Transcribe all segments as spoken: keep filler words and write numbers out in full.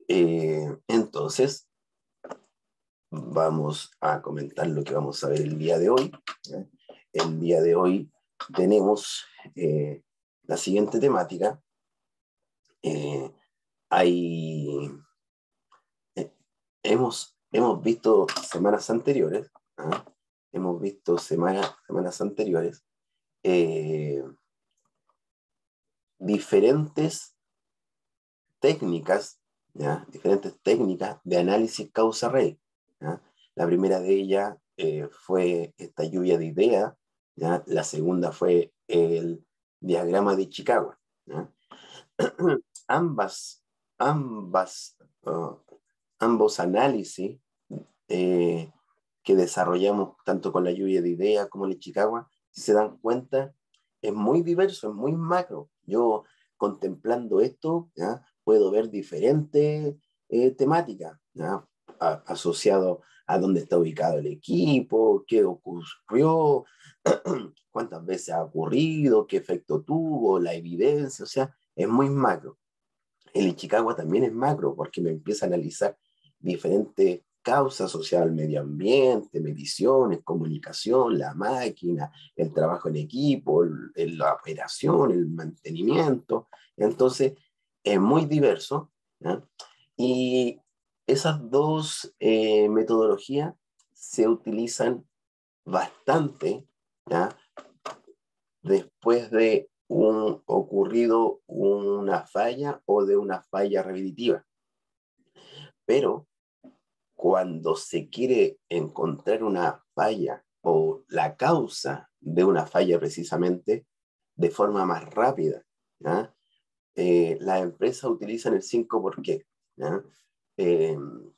Eh, entonces, vamos a comentar lo que vamos a ver el día de hoy. ¿eh? El día de hoy tenemos eh, la siguiente temática. Eh, hay, eh, hemos, hemos visto semanas anteriores, ¿ah? hemos visto semana, semanas anteriores eh, diferentes técnicas, ¿ya? diferentes técnicas de análisis causa-raíz. La primera de ellas eh, fue esta lluvia de ideas, ¿ya? La segunda fue el diagrama de Chicago. ¿ya? ambas, ambas, uh, ambos análisis eh, que desarrollamos tanto con la lluvia de ideas como en Chicago, si se dan cuenta, es muy diverso, es muy macro. Yo contemplando esto, ¿ya? puedo ver diferentes eh, temáticas, ¿ya? A, asociado a dónde está ubicado el equipo, qué ocurrió, cuántas veces ha ocurrido, qué efecto tuvo, la evidencia, o sea, es muy macro. El Ichikawa también es macro porque me empieza a analizar diferentes causas asociadas al medio ambiente, mediciones, comunicación, la máquina, el trabajo en equipo, el, el, la operación, el mantenimiento. Entonces, es muy diverso. ¿ya? Y esas dos eh, metodologías se utilizan bastante ¿ya? después de un ocurrido una falla o de una falla repetitiva. Pero cuando se quiere encontrar una falla o la causa de una falla precisamente de forma más rápida, ¿ya? Eh, las empresas utilizan el cinco por qué. ¿ya? Eh,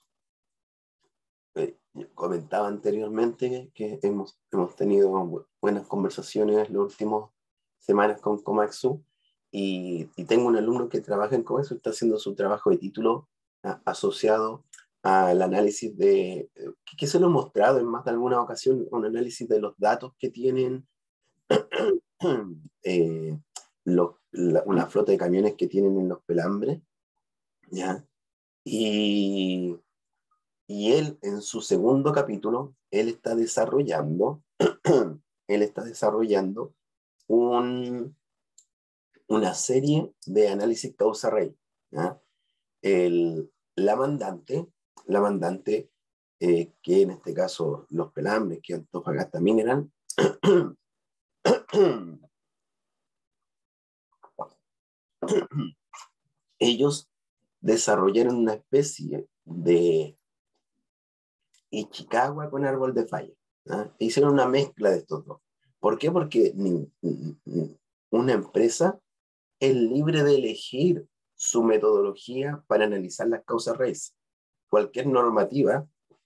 eh, comentaba anteriormente que, que hemos, hemos tenido buenas conversaciones las últimas semanas con Komatsu y, y tengo un alumno que trabaja en Komatsu, está haciendo su trabajo de título a, asociado al análisis de, que, que se lo he mostrado en más de alguna ocasión, un análisis de los datos que tienen eh, los, la, una flota de camiones que tienen en los pelambres, ¿ya? Y, y él en su segundo capítulo, él está desarrollando, él está desarrollando un, una serie de análisis causa-raíz. ¿ya? El, la mandante, la mandante eh, que en este caso los pelambres, que Antofagasta Mineral, ellos desarrollaron una especie de Ichikawa con árbol de falla. ¿ah? Hicieron una mezcla de estos dos. ¿Por qué? Porque ni, ni, una empresa es libre de elegir su metodología para analizar las causas raíz. Cualquier normativa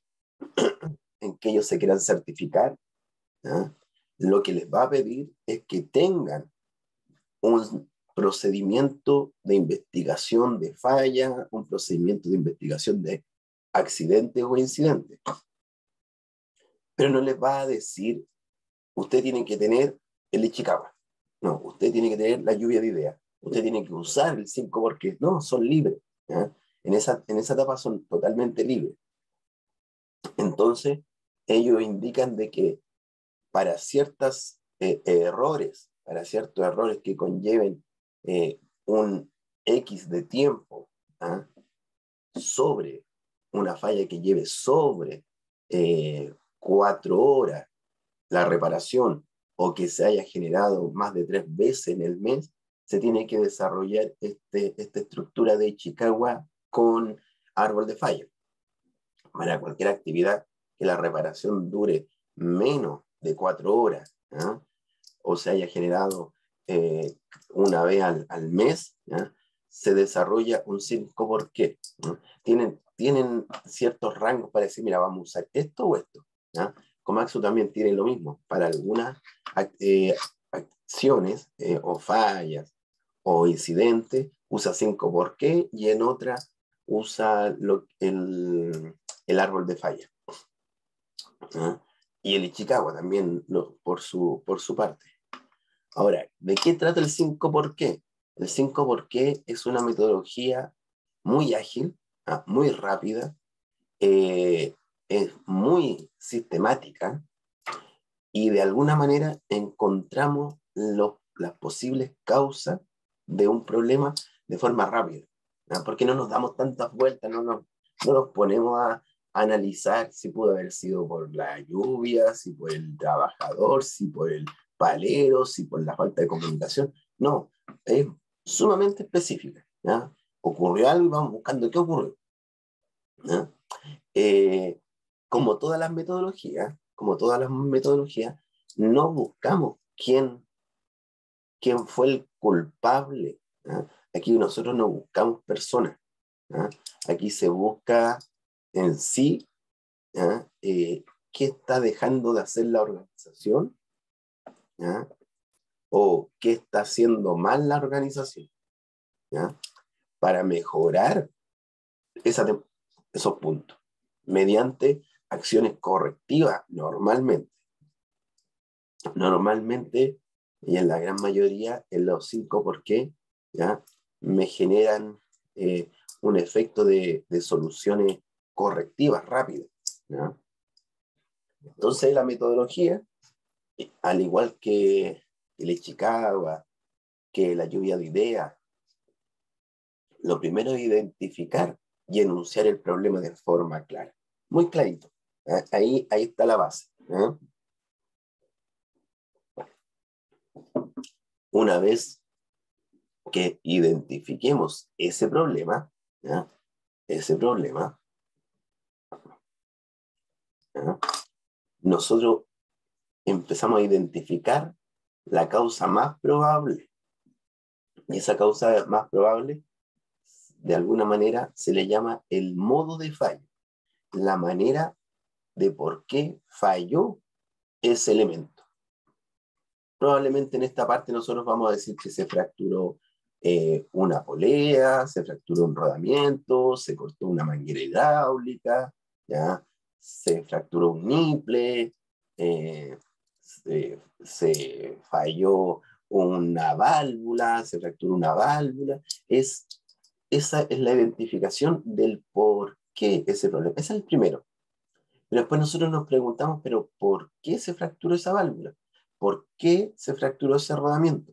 en que ellos se quieran certificar, ¿ah? lo que les va a pedir es que tengan un procedimiento de investigación de falla, un procedimiento de investigación de accidentes o incidentes. Pero no les va a decir, usted tiene que tener el Ichikawa. No, usted tiene que tener la lluvia de ideas. Usted tiene que usar el cinco porque no, son libres. ¿ya? En, esa, en esa etapa son totalmente libres. Entonces, ellos indican de que para ciertos eh, errores, para ciertos errores que conlleven eh, un X de tiempo ¿ah? sobre una falla que lleve sobre eh, cuatro horas la reparación o que se haya generado más de tres veces en el mes, se tiene que desarrollar este, esta estructura de Ichikawa con árbol de falla. Para cualquier actividad que la reparación dure menos de cuatro horas ¿eh? o se haya generado eh, una vez al, al mes, ¿eh? se desarrolla un cinco por qué. ¿eh? Tienen, tienen ciertos rangos para decir, mira, vamos a usar esto o esto. ¿eh? Komatsu también tiene lo mismo. Para algunas eh, acciones eh, o fallas o incidentes, usa cinco por qué y en otras usa lo, el, el árbol de falla. ¿eh? Y el Ichikawa también lo, por, su, por su parte. Ahora, ¿de qué trata el cinco por qué? El cinco por qué es una metodología muy ágil ¿ah? Muy rápida, eh, es muy sistemática y de alguna manera encontramos los, las posibles causas de un problema de forma rápida, ¿ah? Porque no nos damos tantas vueltas, no nos, no nos ponemos a, a analizar si pudo haber sido por la lluvia, si por el trabajador, si por el palero, si por la falta de comunicación. No, es sumamente específica, ¿ya? Ocurrió algo y vamos buscando qué ocurrió, ¿ya? Eh, como todas las metodologías, como todas las metodologías, no buscamos quién, quién fue el culpable, ¿ya? Aquí nosotros no buscamos personas, ¿ya? Aquí se busca en sí, ¿ya? Eh, qué está dejando de hacer la organización, ¿ya? O qué está haciendo mal la organización, ¿ya? Para mejorar esa, esos puntos mediante acciones correctivas normalmente. Normalmente, y en la gran mayoría, en los cinco por qué, ¿ya? Me generan eh, un efecto de, de soluciones correctivas rápidas, ¿ya? Entonces la metodología, al igual que el Ichikawa, que la lluvia de ideas, lo primero es identificar y enunciar el problema de forma clara, muy clarito. ¿Eh? Ahí, ahí está la base. ¿Eh? Una vez que identifiquemos ese problema, ¿ya? ese problema, ¿ya? nosotros empezamos a identificar la causa más probable. Y esa causa más probable, de alguna manera, se le llama el modo de fallo, la manera de por qué falló ese elemento. Probablemente en esta parte nosotros vamos a decir que se fracturó eh, una polea, se fracturó un rodamiento, se cortó una manguera hidráulica, ¿ya? Se fracturó un niple, eh, se, se falló una válvula, se fracturó una válvula. Es, esa es la identificación del por qué ese problema. Ese es el primero. Pero después nosotros nos preguntamos, pero ¿por qué se fracturó esa válvula? ¿Por qué se fracturó ese rodamiento?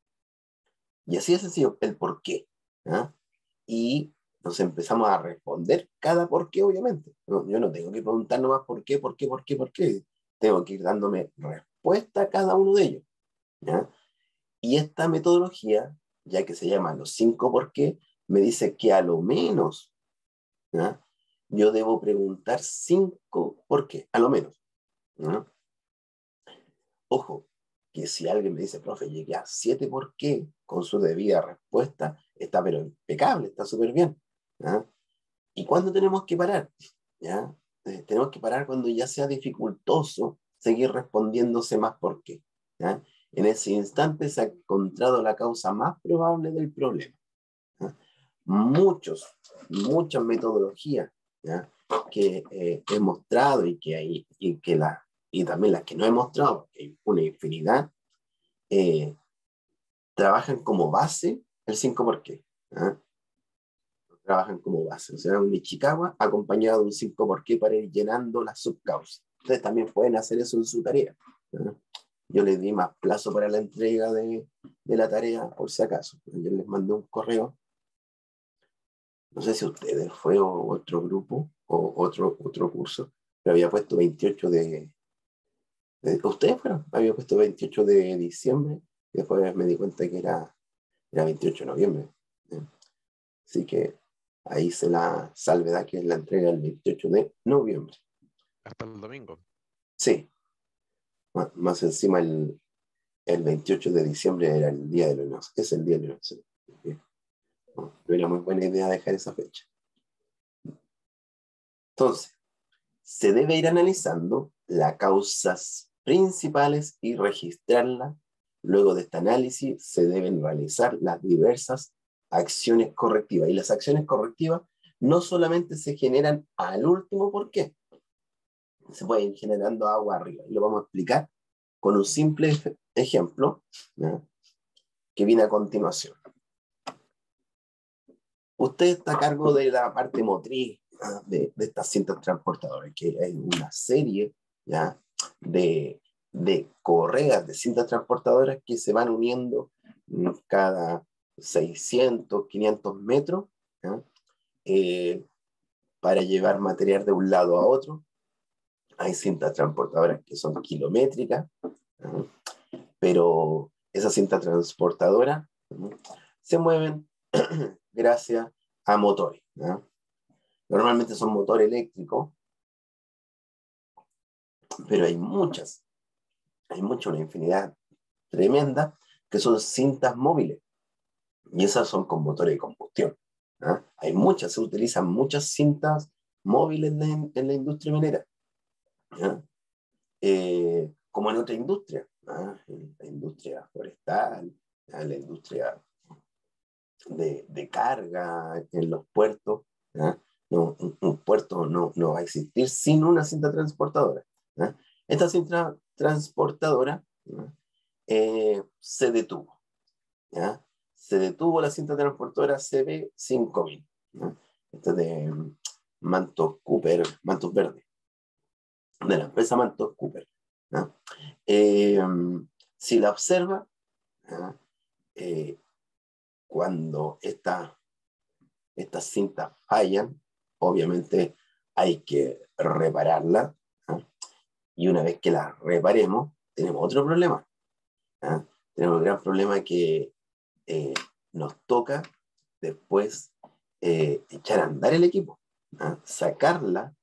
Y así es sencillo, el por qué. ¿Ah? Y nos empezamos a responder cada por qué, obviamente. No, yo no tengo que preguntar nomás por qué, por qué, por qué, por qué. Tengo que ir dándome respuesta a cada uno de ellos. ¿Ya? Y esta metodología, ya que se llama los cinco por qué, me dice que a lo menos, ¿ya? yo debo preguntar cinco por qué, a lo menos. ¿Ya? Ojo, que si alguien me dice, profe, llegué a siete por qué con su debida respuesta, está pero impecable, está súper bien. ¿Ya? ¿Y cuándo tenemos que parar? ¿Ya? Eh, tenemos que parar cuando ya sea dificultoso seguir respondiéndose más por qué. ¿Ya? En ese instante se ha encontrado la causa más probable del problema. ¿Ya? Muchos, muchas metodologías, ¿ya? que eh, he mostrado y que, hay, y, que la, y también las que no he mostrado, porque hay una infinidad, eh, trabajan como base el cinco por qué. ¿Ya? Trabajan como base, o sea, un Ichikawa acompañado de un cinco por qué para ir llenando las subcausas. Ustedes también pueden hacer eso en su tarea. ¿No? Yo les di más plazo para la entrega de, de la tarea, por si acaso. Yo les mandé un correo, no sé si ustedes fue o otro grupo o otro, otro curso, pero había puesto veintiocho de, de ustedes fueron, había puesto veintiocho de diciembre, y después me di cuenta que era, era veintiocho de noviembre. ¿Eh? Así que ahí se la salvedad que es la entrega el veintiocho de noviembre. Hasta el domingo. Sí, más, más encima el, el veintiocho de diciembre era el día de la Unión, es el día de la Unión. No, no era muy buena idea dejar esa fecha. Entonces, se debe ir analizando las causas principales y registrarlas. Luego de este análisis se deben realizar las diversas acciones correctivas. Y las acciones correctivas no solamente se generan al último por qué, se puede ir generando agua arriba. Y lo vamos a explicar con un simple ejemplo, ¿no? que viene a continuación. usted está a cargo de la parte motriz, ¿ah? de, de estas cintas transportadoras, que hay una serie, ¿ya? de, de correas de cintas transportadoras que se van uniendo cada seiscientos, quinientos metros, ¿ya? Eh, para llevar material de un lado a otro. Hay cintas transportadoras que son kilométricas, ¿no? Pero esas cintas transportadoras, ¿no?, se mueven gracias a motores, ¿no? Normalmente son motores eléctricos, pero hay muchas, hay muchas, una infinidad tremenda, que son cintas móviles, y esas son con motores de combustión, ¿no? Hay muchas, se utilizan muchas cintas móviles de, en la industria minera, ¿no? Eh, como en otra industria, ¿no? En la industria forestal, en la industria de, de carga, en los puertos, ¿no? No, un, un puerto no, no va a existir sin una cinta transportadora, ¿no? Esta cinta transportadora, ¿no?, eh, se detuvo, ¿ya? Se detuvo la cinta transportadora C B cinco mil, ¿no? Esta es de Mantos Cooper, Mantos Verde, de la empresa Mantos Cooper, ¿no? Eh, si la observa, ¿no?, eh, cuando esta, estas cintas fallan, obviamente hay que repararlas, ¿no? Y una vez que las reparemos, tenemos otro problema, ¿no? Tenemos un gran problema que eh, nos toca después eh, echar a andar el equipo, ¿no?, sacarla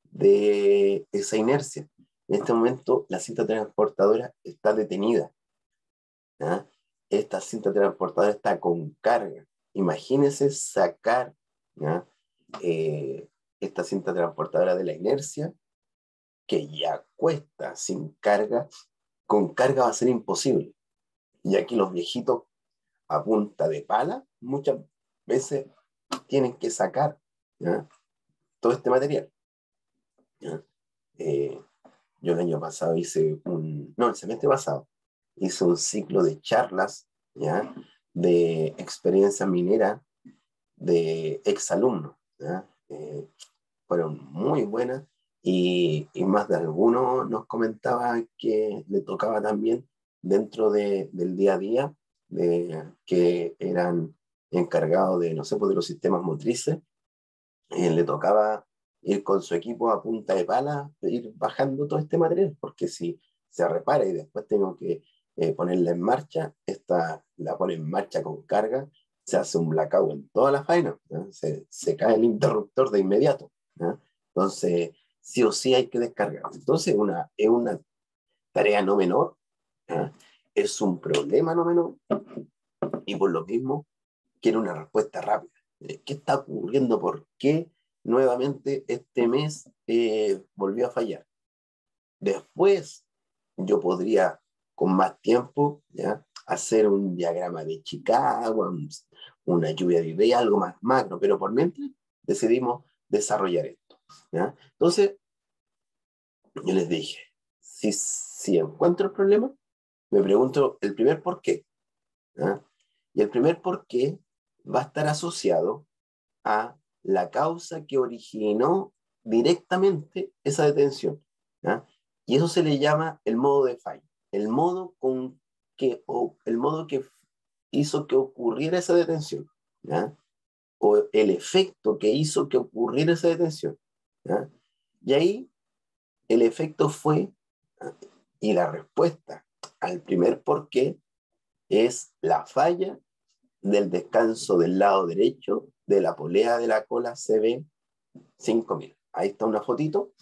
de esa inercia. En este momento la cinta transportadora está detenida, ¿no? Esta cinta transportadora está con carga. Imagínense sacar, ¿no?, eh, esta cinta transportadora de la inercia, que ya cuesta sin carga. Con carga va a ser imposible. Y aquí los viejitos, a punta de pala, muchas veces tienen que sacar, ¿no?, todo este material, ¿no? Eh, yo el año pasado hice un, no, el semestre pasado, hice un ciclo de charlas, ¿ya?, de experiencia minera de exalumnos, ¿ya? Eh, fueron muy buenas, y, y más de alguno nos comentaba que le tocaba también dentro de, del día a día, de, que eran encargados de, no sé, pues de los sistemas motrices, eh, le tocaba ir con su equipo a punta de pala, ir bajando todo este material, porque si se repara y después tengo que eh, ponerla en marcha, esta la pone en marcha con carga, se hace un blackout en toda la faena, ¿no? Se, se cae el interruptor de inmediato, ¿no? Entonces, sí o sí hay que descargar. Entonces, una, es una tarea no menor, ¿no? Es un problema no menor, y por lo mismo quiero una respuesta rápida. ¿Qué está ocurriendo? ¿Por qué nuevamente este mes eh, volvió a fallar? Después yo podría, con más tiempo, ¿ya?, hacer un diagrama de Chicago, un, una lluvia de ideas, algo más macro, pero por mientras decidimos desarrollar esto, ¿ya? Entonces, yo les dije, si, si encuentro el problema, me pregunto el primer por qué, ¿ya? Y el primer por qué va a estar asociado a la causa que originó directamente esa detención, ¿ya? Y eso se le llama el modo de fallo, el modo, con que, o el modo que hizo que ocurriera esa detención, ¿ya?, o el efecto que hizo que ocurriera esa detención, ¿ya? Y ahí el efecto fue, ¿ya?, y la respuesta al primer por qué es la falla del descanso del lado derecho de la polea de la cola C B cinco mil. Ahí está una fotito.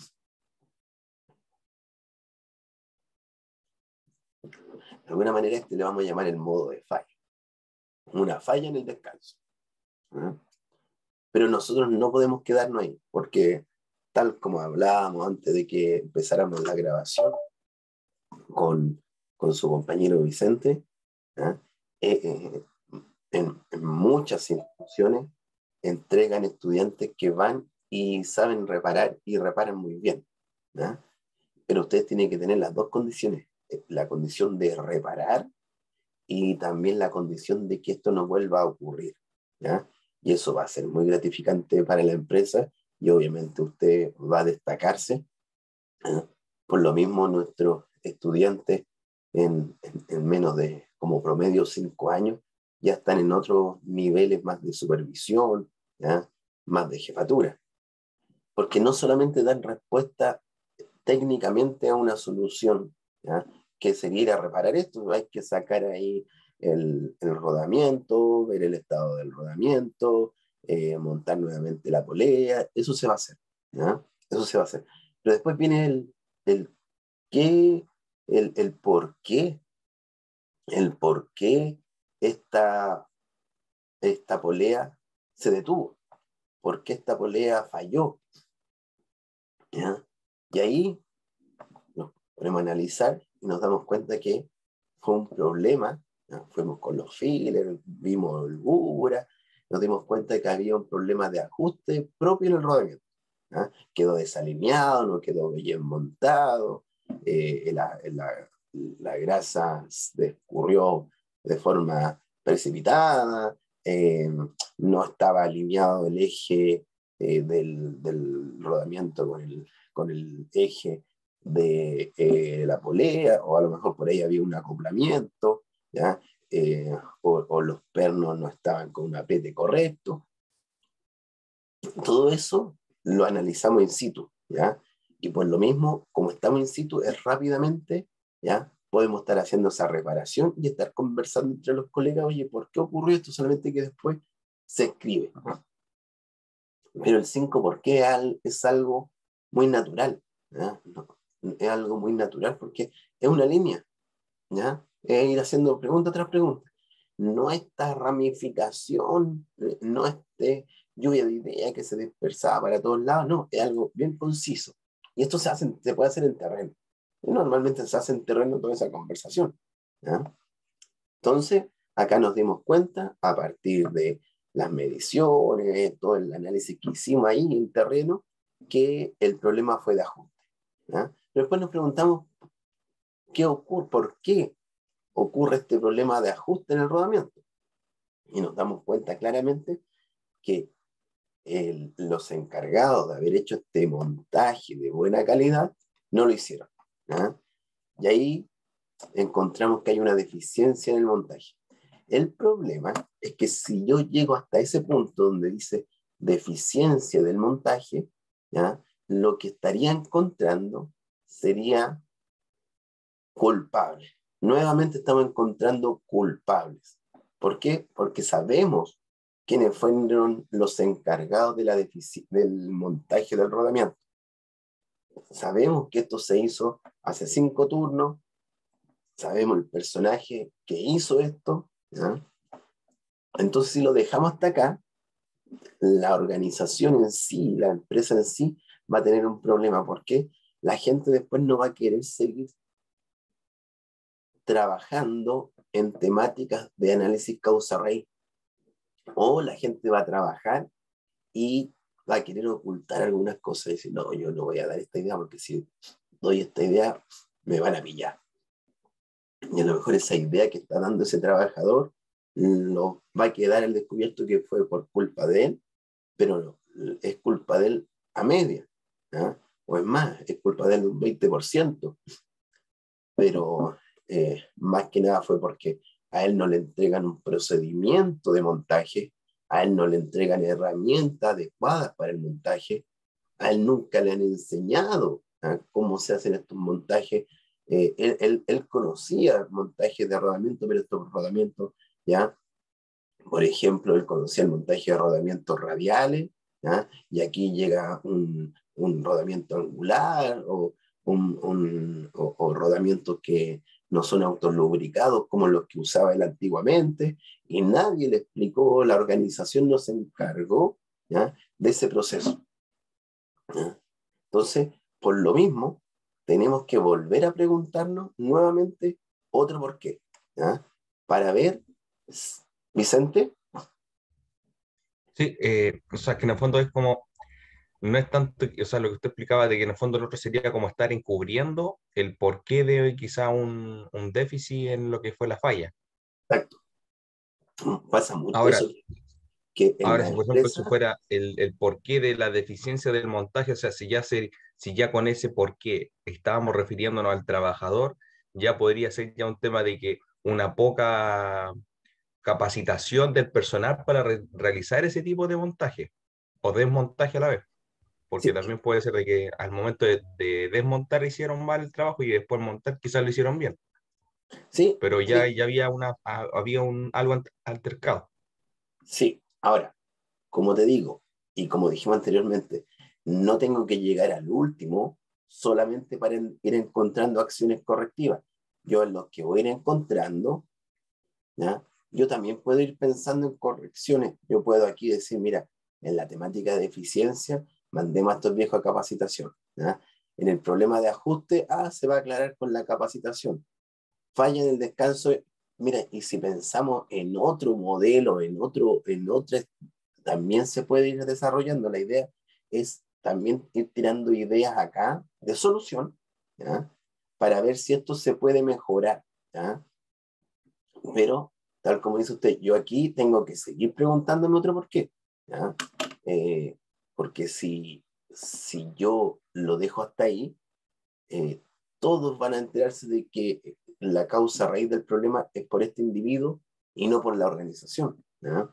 De alguna manera este le vamos a llamar el modo de falla. Una falla en el descanso, ¿eh? Pero nosotros no podemos quedarnos ahí, porque tal como hablábamos antes de que empezáramos la grabación con, con su compañero Vicente, ¿eh? Eh, eh, en, en muchas instituciones entregan estudiantes que van y saben reparar y reparan muy bien, ¿ya? Pero ustedes tienen que tener las dos condiciones, la condición de reparar y también la condición de que esto no vuelva a ocurrir, ¿ya? Y eso va a ser muy gratificante para la empresa y obviamente usted va a destacarse. ¿eh? Por lo mismo, nuestros estudiantes en, en, en menos de como promedio cinco años ya están en otros niveles más de supervisión, ¿ya? Más de jefatura, porque no solamente dan respuesta técnicamente a una solución, ¿ya? Que sería ir a reparar esto, hay que sacar ahí el, el rodamiento, ver el estado del rodamiento, eh, montar nuevamente la polea, eso se va a hacer, ¿ya? Eso se va a hacer. Pero después viene el, el qué, el, el por qué, el por qué esta, esta polea se detuvo, por qué esta polea falló, ¿ya? Y ahí nos ponemos a analizar y nos damos cuenta que fue un problema, ¿no? Fuimos con los fillers, vimos el Gura, nos dimos cuenta de que había un problema de ajuste propio en el rodamiento, ¿no? Quedó desalineado, no quedó bien montado, eh, la, la, la grasa escurrió de forma precipitada, eh, no estaba alineado el eje eh, del, del rodamiento con el, con el eje de eh, la polea, o a lo mejor por ahí había un acoplamiento, ¿ya? Eh, o, o los pernos no estaban con un apriete correcto. Todo eso lo analizamos in situ, ¿ya? Y por lo mismo, como estamos in situ, es rápidamente, ¿ya? Podemos estar haciendo esa reparación y estar conversando entre los colegas, oye, ¿por qué ocurrió esto? Solamente que después se escribe. Pero el cinco por qué es algo muy natural, ¿ya? No, es algo muy natural porque es una línea, ¿ya? Es ir haciendo pregunta tras pregunta. No esta ramificación, no este lluvia de ideas que se dispersaba para todos lados, no, es algo bien conciso. Y esto se, hace, se puede hacer en terreno. Y normalmente se hace en terreno toda esa conversación, ¿ya? Entonces, acá nos dimos cuenta, a partir de las mediciones, todo el análisis que hicimos ahí en terreno, que el problema fue de ajuste, ¿ya? Pero después nos preguntamos, ¿qué ocurre? ¿Por qué ocurre este problema de ajuste en el rodamiento? Y nos damos cuenta claramente que el, los encargados de haber hecho este montaje de buena calidad no lo hicieron, ¿ya? Y ahí encontramos que hay una deficiencia en el montaje. El problema es que si yo llego hasta ese punto donde dice deficiencia del montaje, ¿ya? Lo que estaría encontrando sería culpable. Nuevamente estamos encontrando culpables. ¿Por qué? Porque sabemos quiénes fueron los encargados de la del montaje del rodamiento. Sabemos que esto se hizo hace cinco turnos, sabemos el personaje que hizo esto, ¿ya? Entonces, si lo dejamos hasta acá, la organización en sí, la empresa en sí, va a tener un problema porque la gente después no va a querer seguir trabajando en temáticas de análisis causa-raíz. O la gente va a trabajar y va a querer ocultar algunas cosas y decir, no, yo no voy a dar esta idea porque si doy esta idea me van a pillar. Y a lo mejor esa idea que está dando ese trabajador lo va a quedar al descubierto que fue por culpa de él, pero es culpa de él a media, ¿eh? O es más, es culpa de él de un veinte por ciento, pero eh, más que nada fue porque a él no le entregan un procedimiento de montaje, a él no le entregan herramientas adecuadas para el montaje, a él nunca le han enseñado, ¿eh? Cómo se hacen estos montajes. Eh, él, él, él conocía montajes de rodamiento, pero estos rodamientos, ¿ya? Por ejemplo, él conocía el montaje de rodamientos radiales, ¿ya? Y aquí llega un, un rodamiento angular o, un, un, o, o rodamientos que no son autolubricados como los que usaba él antiguamente, y nadie le explicó, la organización no se encargó, ¿ya? De ese proceso, ¿ya? Entonces, por lo mismo, tenemos que volver a preguntarnos nuevamente otro por qué, ¿ya? Para ver, Vicente. Sí, eh, o sea, que en el fondo es como, no es tanto, o sea, lo que usted explicaba de que en el fondo el otro sería como estar encubriendo el porqué de quizá un, un déficit en lo que fue la falla. Exacto. Pasa mucho Ahora, eso, que en Ahora, la si por ejemplo, si empresa, fuera el, el porqué de la deficiencia del montaje, o sea, si ya, se, si ya con ese porqué estábamos refiriéndonos al trabajador, ya podría ser ya un tema de que una poca capacitación del personal para re- realizar ese tipo de montaje o desmontaje a la vez, porque sí, también puede ser de que al momento de, de desmontar hicieron mal el trabajo y después montar quizás lo hicieron bien, sí, pero ya, sí, ya había, una, a- había un, algo ant- altercado. sí. Ahora, como te digo, y como dijimos anteriormente, no tengo que llegar al último solamente para en- ir encontrando acciones correctivas. Yo en los que voy a ir encontrando, ¿ya? Yo también puedo ir pensando en correcciones. Yo puedo aquí decir, mira, en la temática de eficiencia, mandemos a estos viejos a capacitación, ¿ya? En el problema de ajuste, ah, se va a aclarar con la capacitación. Falla en el descanso, mira, y si pensamos en otro modelo, en otro, en otro, también se puede ir desarrollando. La idea es también ir tirando ideas acá de solución, ¿ya? Para ver si esto se puede mejorar, ¿ya? Pero, tal como dice usted, yo aquí tengo que seguir preguntándome otro por qué, ¿ya? Eh, porque si, si yo lo dejo hasta ahí, eh, todos van a enterarse de que la causa raíz del problema es por este individuo y no por la organización, ¿ya?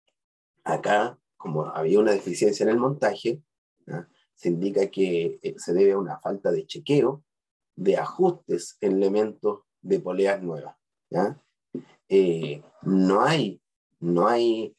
Acá, como había una deficiencia en el montaje, ¿ya? Se indica que eh, se debe a una falta de chequeo, de ajustes en elementos de poleas nuevas, ¿ya? Eh, no hay, no hay,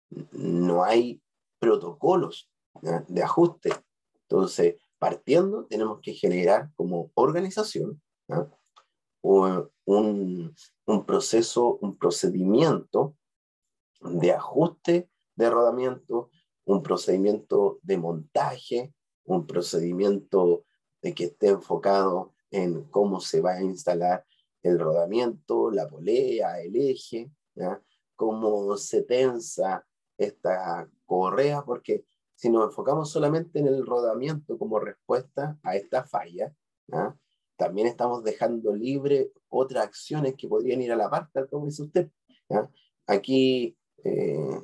no hay protocolos, ¿ya? De ajuste. Entonces, partiendo, tenemos que generar como organización, ¿ya? un, un, un proceso, un procedimiento de ajuste de rodamiento, un procedimiento de montaje, un procedimiento de que esté enfocado en cómo se va a instalar el rodamiento, la polea, el eje, ¿ya? Cómo se tensa esta correa, porque si nos enfocamos solamente en el rodamiento como respuesta a esta falla, ¿ya? También estamos dejando libre otras acciones que podrían ir a la par, tal como dice usted, ¿ya? Aquí eh,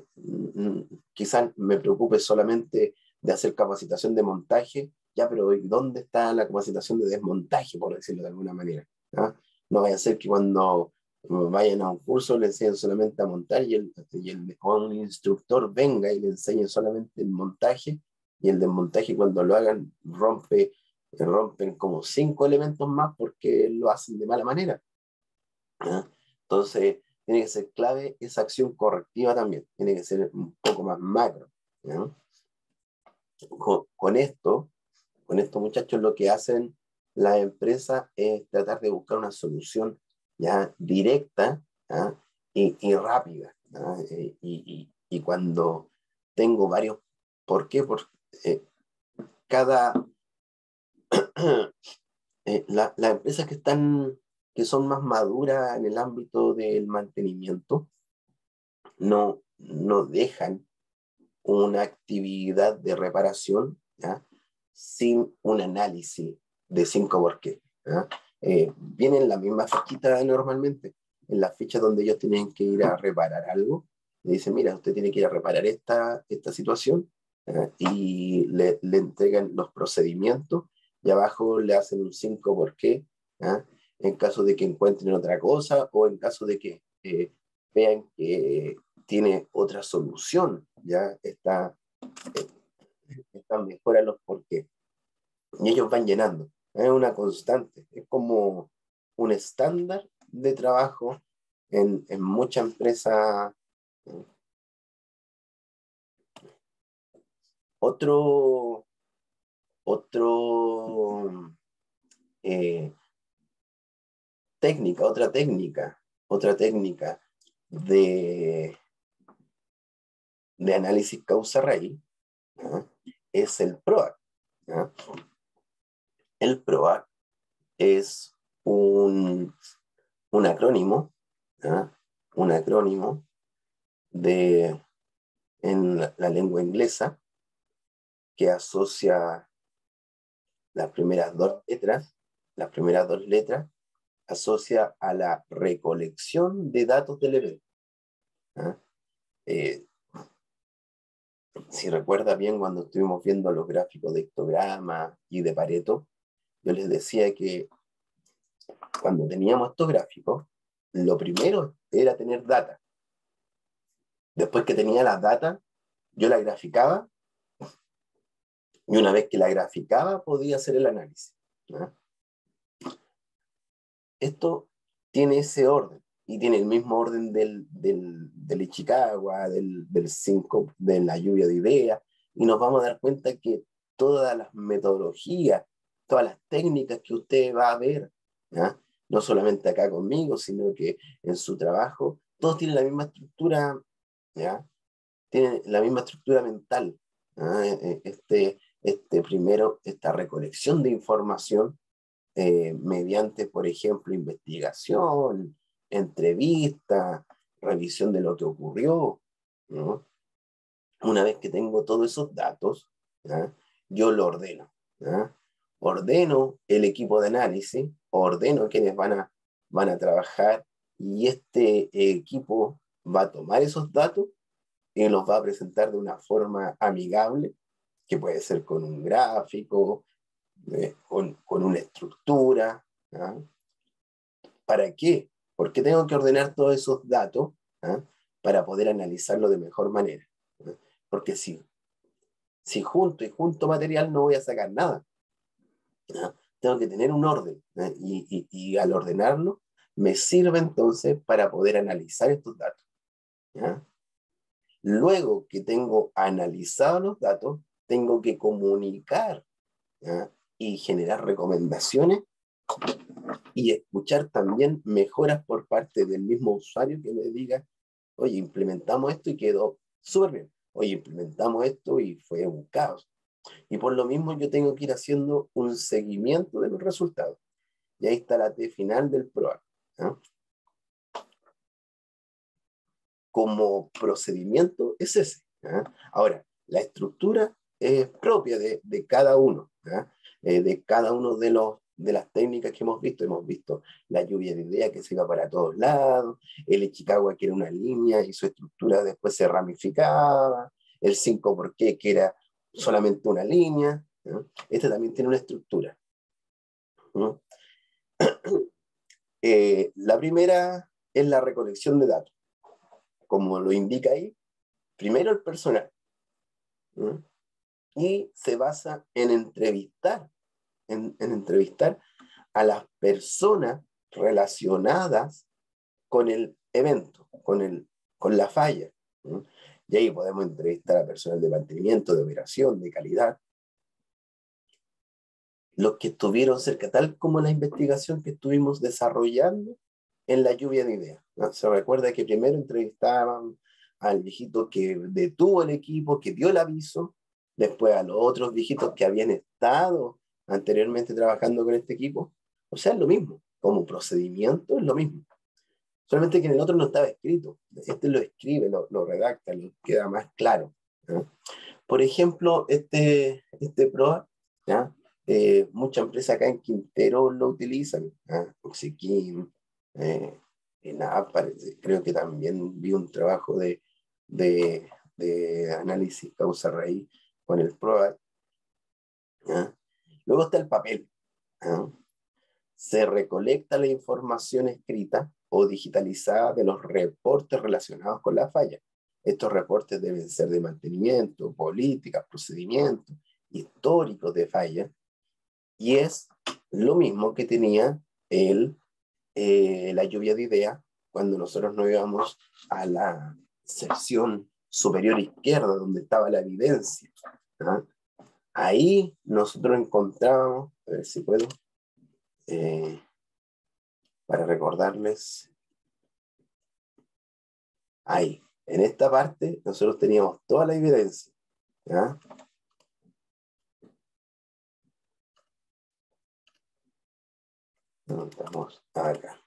quizás me preocupe solamente de hacer capacitación de montaje, ya, pero ¿dónde está la capacitación de desmontaje, por decirlo de alguna manera? ¿Ah? No vaya a ser que cuando vayan a un curso le enseñen solamente a montar y el, y el o un instructor venga y le enseñe solamente el montaje y el desmontaje cuando lo hagan rompe, rompen como cinco elementos más porque lo hacen de mala manera. ¿Ah? Entonces, tiene que ser clave esa acción correctiva también, tiene que ser un poco más macro, ¿no? Con, con esto, con esto, muchachos, lo que hacen las empresas es tratar de buscar una solución ya directa, ¿ya? Y, y rápida, ¿ya? Y, y, y cuando tengo varios, ¿por qué? Porque eh, cada, eh, la, las empresas que están, que son más maduras en el ámbito del mantenimiento, no, no dejan una actividad de reparación, ¿ya? Sin un análisis de cinco por qué. ¿Ya? Eh, vienen la misma fichita normalmente, en las fichas donde ellos tienen que ir a reparar algo, le dicen, mira, usted tiene que ir a reparar esta, esta situación, ¿ya? Y le, le entregan los procedimientos y abajo le hacen un cinco por qué, ¿ya? En caso de que encuentren otra cosa o en caso de que eh, vean que tiene otra solución, ya está, están mejora los porqué. Y ellos van llenando. Es una constante, es como un estándar de trabajo en, en muchas empresas. Otro, otro eh, técnica, otra técnica, otra técnica de, de análisis causa-raíz, ¿ya? Es el PROAC. ¿Ya? El PROAC es un, un acrónimo, ¿ya? Un acrónimo de, en la, la lengua inglesa que asocia las primeras dos letras, las primeras dos letras, asocia a la recolección de datos del evento. ¿Ya? Eh, Si recuerda bien cuando estuvimos viendo los gráficos de histograma y de Pareto, yo les decía que cuando teníamos estos gráficos, lo primero era tener data. Después que tenía las data, yo la graficaba y una vez que la graficaba podía hacer el análisis, ¿no? Esto tiene ese orden y tiene el mismo orden del, del, del Ichikawa, del, del cinco, de la lluvia de ideas, y nos vamos a dar cuenta que todas las metodologías, todas las técnicas que usted va a ver, ¿ya? No solamente acá conmigo, sino que en su trabajo, todos tienen la misma estructura, ¿ya? Tienen la misma estructura mental, ¿ya? Este, este primero, esta recolección de información eh, mediante, por ejemplo, investigación, entrevista, revisión de lo que ocurrió, ¿no? Una vez que tengo todos esos datos, ¿ya? Yo lo ordeno, ¿ya? Ordeno el equipo de análisis, ordeno quienes van a, van a trabajar y este equipo va a tomar esos datos y los va a presentar de una forma amigable, que puede ser con un gráfico, eh, con, con una estructura, ¿ah? ¿Para qué? Porque tengo que ordenar todos esos datos, ¿ah? Para poder analizarlo de mejor manera, ¿ah? Porque si, si junto y junto material no voy a sacar nada, ¿ah? Tengo que tener un orden, ¿ah? y, y, y al ordenarlo me sirve entonces para poder analizar estos datos, ¿ah? Luego que tengo analizados los datos, tengo que comunicar, ¿ah? Y generar recomendaciones y escuchar también mejoras por parte del mismo usuario que me diga, oye, implementamos esto y quedó súper bien. Oye, implementamos esto y fue un caos. Y por lo mismo yo tengo que ir haciendo un seguimiento de los resultados. Y ahí está la T final del PROAC, ¿no? Como procedimiento es ese, ¿no? Ahora, la estructura es propia de, de cada uno, ¿no? Eh, de cada uno de los de las técnicas que hemos visto. Hemos visto la lluvia de ideas que se iba para todos lados, el Ichikawa que era una línea y su estructura después se ramificaba, el cinco por qué que era solamente una línea, ¿no? Este también tiene una estructura, ¿no? Eh, la primera es la recolección de datos, como lo indica ahí, primero el personal, ¿no? Y se basa en entrevistar, en, en entrevistar a las personas relacionadas con el evento, con, el, con la falla, ¿no? Y ahí podemos entrevistar a personal de mantenimiento, de operación, de calidad, los que estuvieron cerca, tal como la investigación que estuvimos desarrollando en la lluvia de ideas, ¿no? Se recuerda que primero entrevistaban al viejito que detuvo el equipo, que dio el aviso, después a los otros viejitos que habían estado anteriormente trabajando con este equipo. O sea, es lo mismo, como procedimiento es lo mismo. Solamente que en el otro no estaba escrito. Este lo escribe, lo, lo redacta, lo queda más claro, ¿no? Por ejemplo, este, este PROA, ¿ya? Eh, muchas empresas acá en Quintero lo utilizan, ¿ya? Oxiquim, eh, en A P, creo que también vi un trabajo de, de, de análisis causa-raíz con el PROA, ¿ya? Luego está el papel, ¿ya? Se recolecta la información escrita o digitalizada de los reportes relacionados con la falla. Estos reportes deben ser de mantenimiento, políticas, procedimientos, históricos de falla, y es lo mismo que tenía el, eh, la lluvia de ideas cuando nosotros nos íbamos a la sección superior izquierda donde estaba la evidencia, ¿ah? Ahí nosotros encontrábamos, a ver si puedo, eh, para recordarles, ahí, en esta parte, nosotros teníamos toda la evidencia, ¿ya? Estamos acá.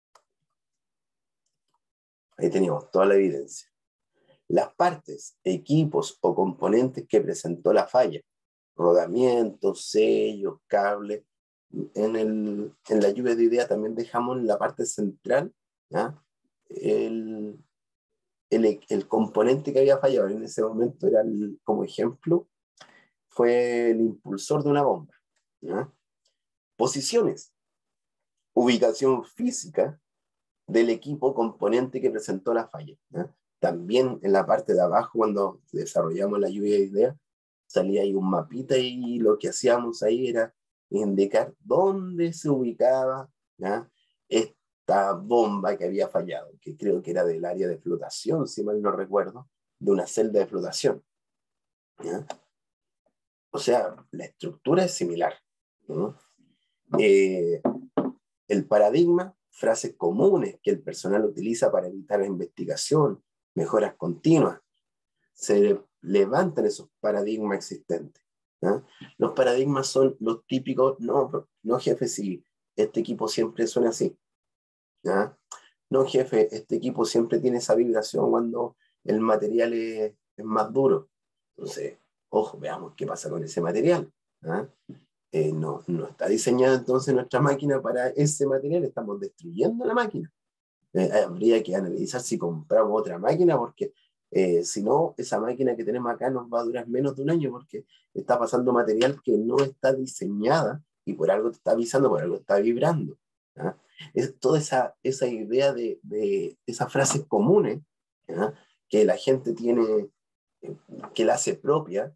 Ahí teníamos toda la evidencia. Las partes, equipos o componentes que presentó la falla, rodamientos, sellos, cables. En, el, en la lluvia de ideas también dejamos en la parte central, ¿ya? El, el, el componente que había fallado en ese momento era, el, como ejemplo, fue el impulsor de una bomba. ¿Ya? Posiciones, ubicación física del equipo componente que presentó la falla. ¿Ya? También en la parte de abajo, cuando desarrollamos la lluvia de ideas, salía ahí un mapita y lo que hacíamos ahí era indicar dónde se ubicaba, ¿ya? Esta bomba que había fallado, que creo que era del área de flotación, si mal no recuerdo, de una celda de flotación. ¿Ya? O sea, la estructura es similar, ¿no? Eh, el paradigma, frases comunes que el personal utiliza para evitar la investigación, mejoras continuas, se levantan esos paradigmas existentes. ¿Ya? Los paradigmas son los típicos, no, no jefe, si este equipo siempre suena así. ¿Ya? No jefe, este equipo siempre tiene esa vibración cuando el material es, es más duro. Entonces, ojo, veamos qué pasa con ese material. ¿Ya? Eh, no, no está diseñada entonces nuestra máquina para ese material, estamos destruyendo la máquina. Eh, habría que analizar si compramos otra máquina, porque eh, si no, esa máquina que tenemos acá nos va a durar menos de un año, porque está pasando material que no está diseñada y por algo te está avisando, por algo está vibrando. ¿Ya? Es toda esa, esa idea de, de esas frases comunes, ¿ya? Que la gente tiene, eh, que la hace propia,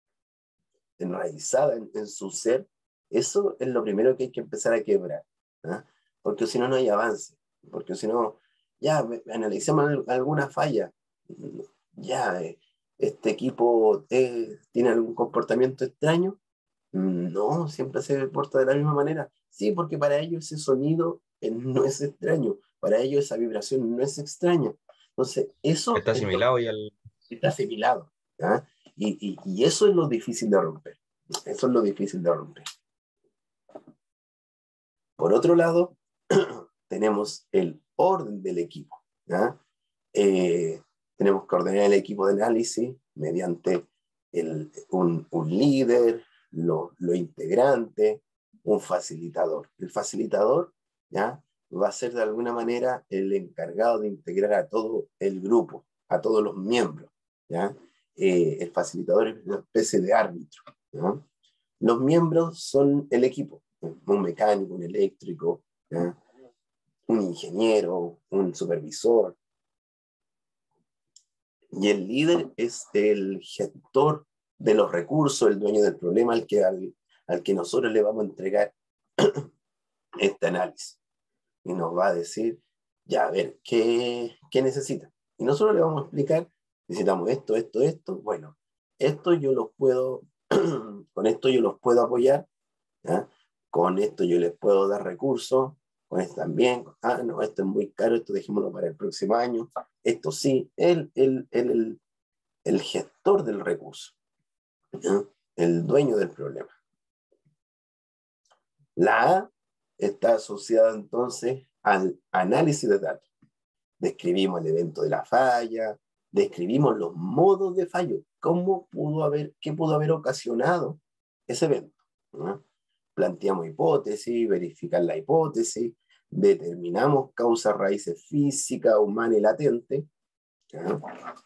enraizada en, en su ser, eso es lo primero que hay que empezar a quebrar, ¿ya? Porque si no, no hay avance, porque si no, ya analicemos alguna falla, ya, eh, este equipo eh, tiene algún comportamiento extraño, no, siempre se porta de la misma manera, sí, porque para ellos ese sonido eh, no es extraño, para ellos esa vibración no es extraña, entonces eso Está es lo asimilado y al... que está asimilado, ¿ya? Y, y, y eso es lo difícil de romper. Eso es lo difícil de romper. Por otro lado, tenemos el orden del equipo. ¿Ya? Eh, tenemos que ordenar el equipo de análisis mediante el, un, un líder, los lo integrantes, un facilitador. El facilitador, ¿ya? Va a ser de alguna manera el encargado de integrar a todo el grupo, a todos los miembros. ¿Ya? Eh, el facilitador es una especie de árbitro. ¿Ya? Los miembros son el equipo, un mecánico, un eléctrico, ¿ya? Un ingeniero, un supervisor. Y el líder es el gestor de los recursos, el dueño del problema al que, al, al que nosotros le vamos a entregar este análisis. Y nos va a decir, ya, a ver, ¿qué, qué necesita? Y nosotros le vamos a explicar, necesitamos esto, esto, esto. Bueno, esto yo los puedo, con esto yo los puedo apoyar, ¿ya? Con esto yo les puedo dar recursos, con esto también, ah, no, esto es muy caro, esto dejémoslo para el próximo año, esto sí, el, el, el, el, el gestor del recurso, ¿ya? El dueño del problema. La A está asociada entonces al análisis de datos. Describimos el evento de la falla, describimos los modos de fallo, cómo pudo haber, qué pudo haber ocasionado ese evento, ¿no? Planteamos hipótesis, verificar la hipótesis, determinamos causas raíces físicas, humanas y latentes, ¿ya?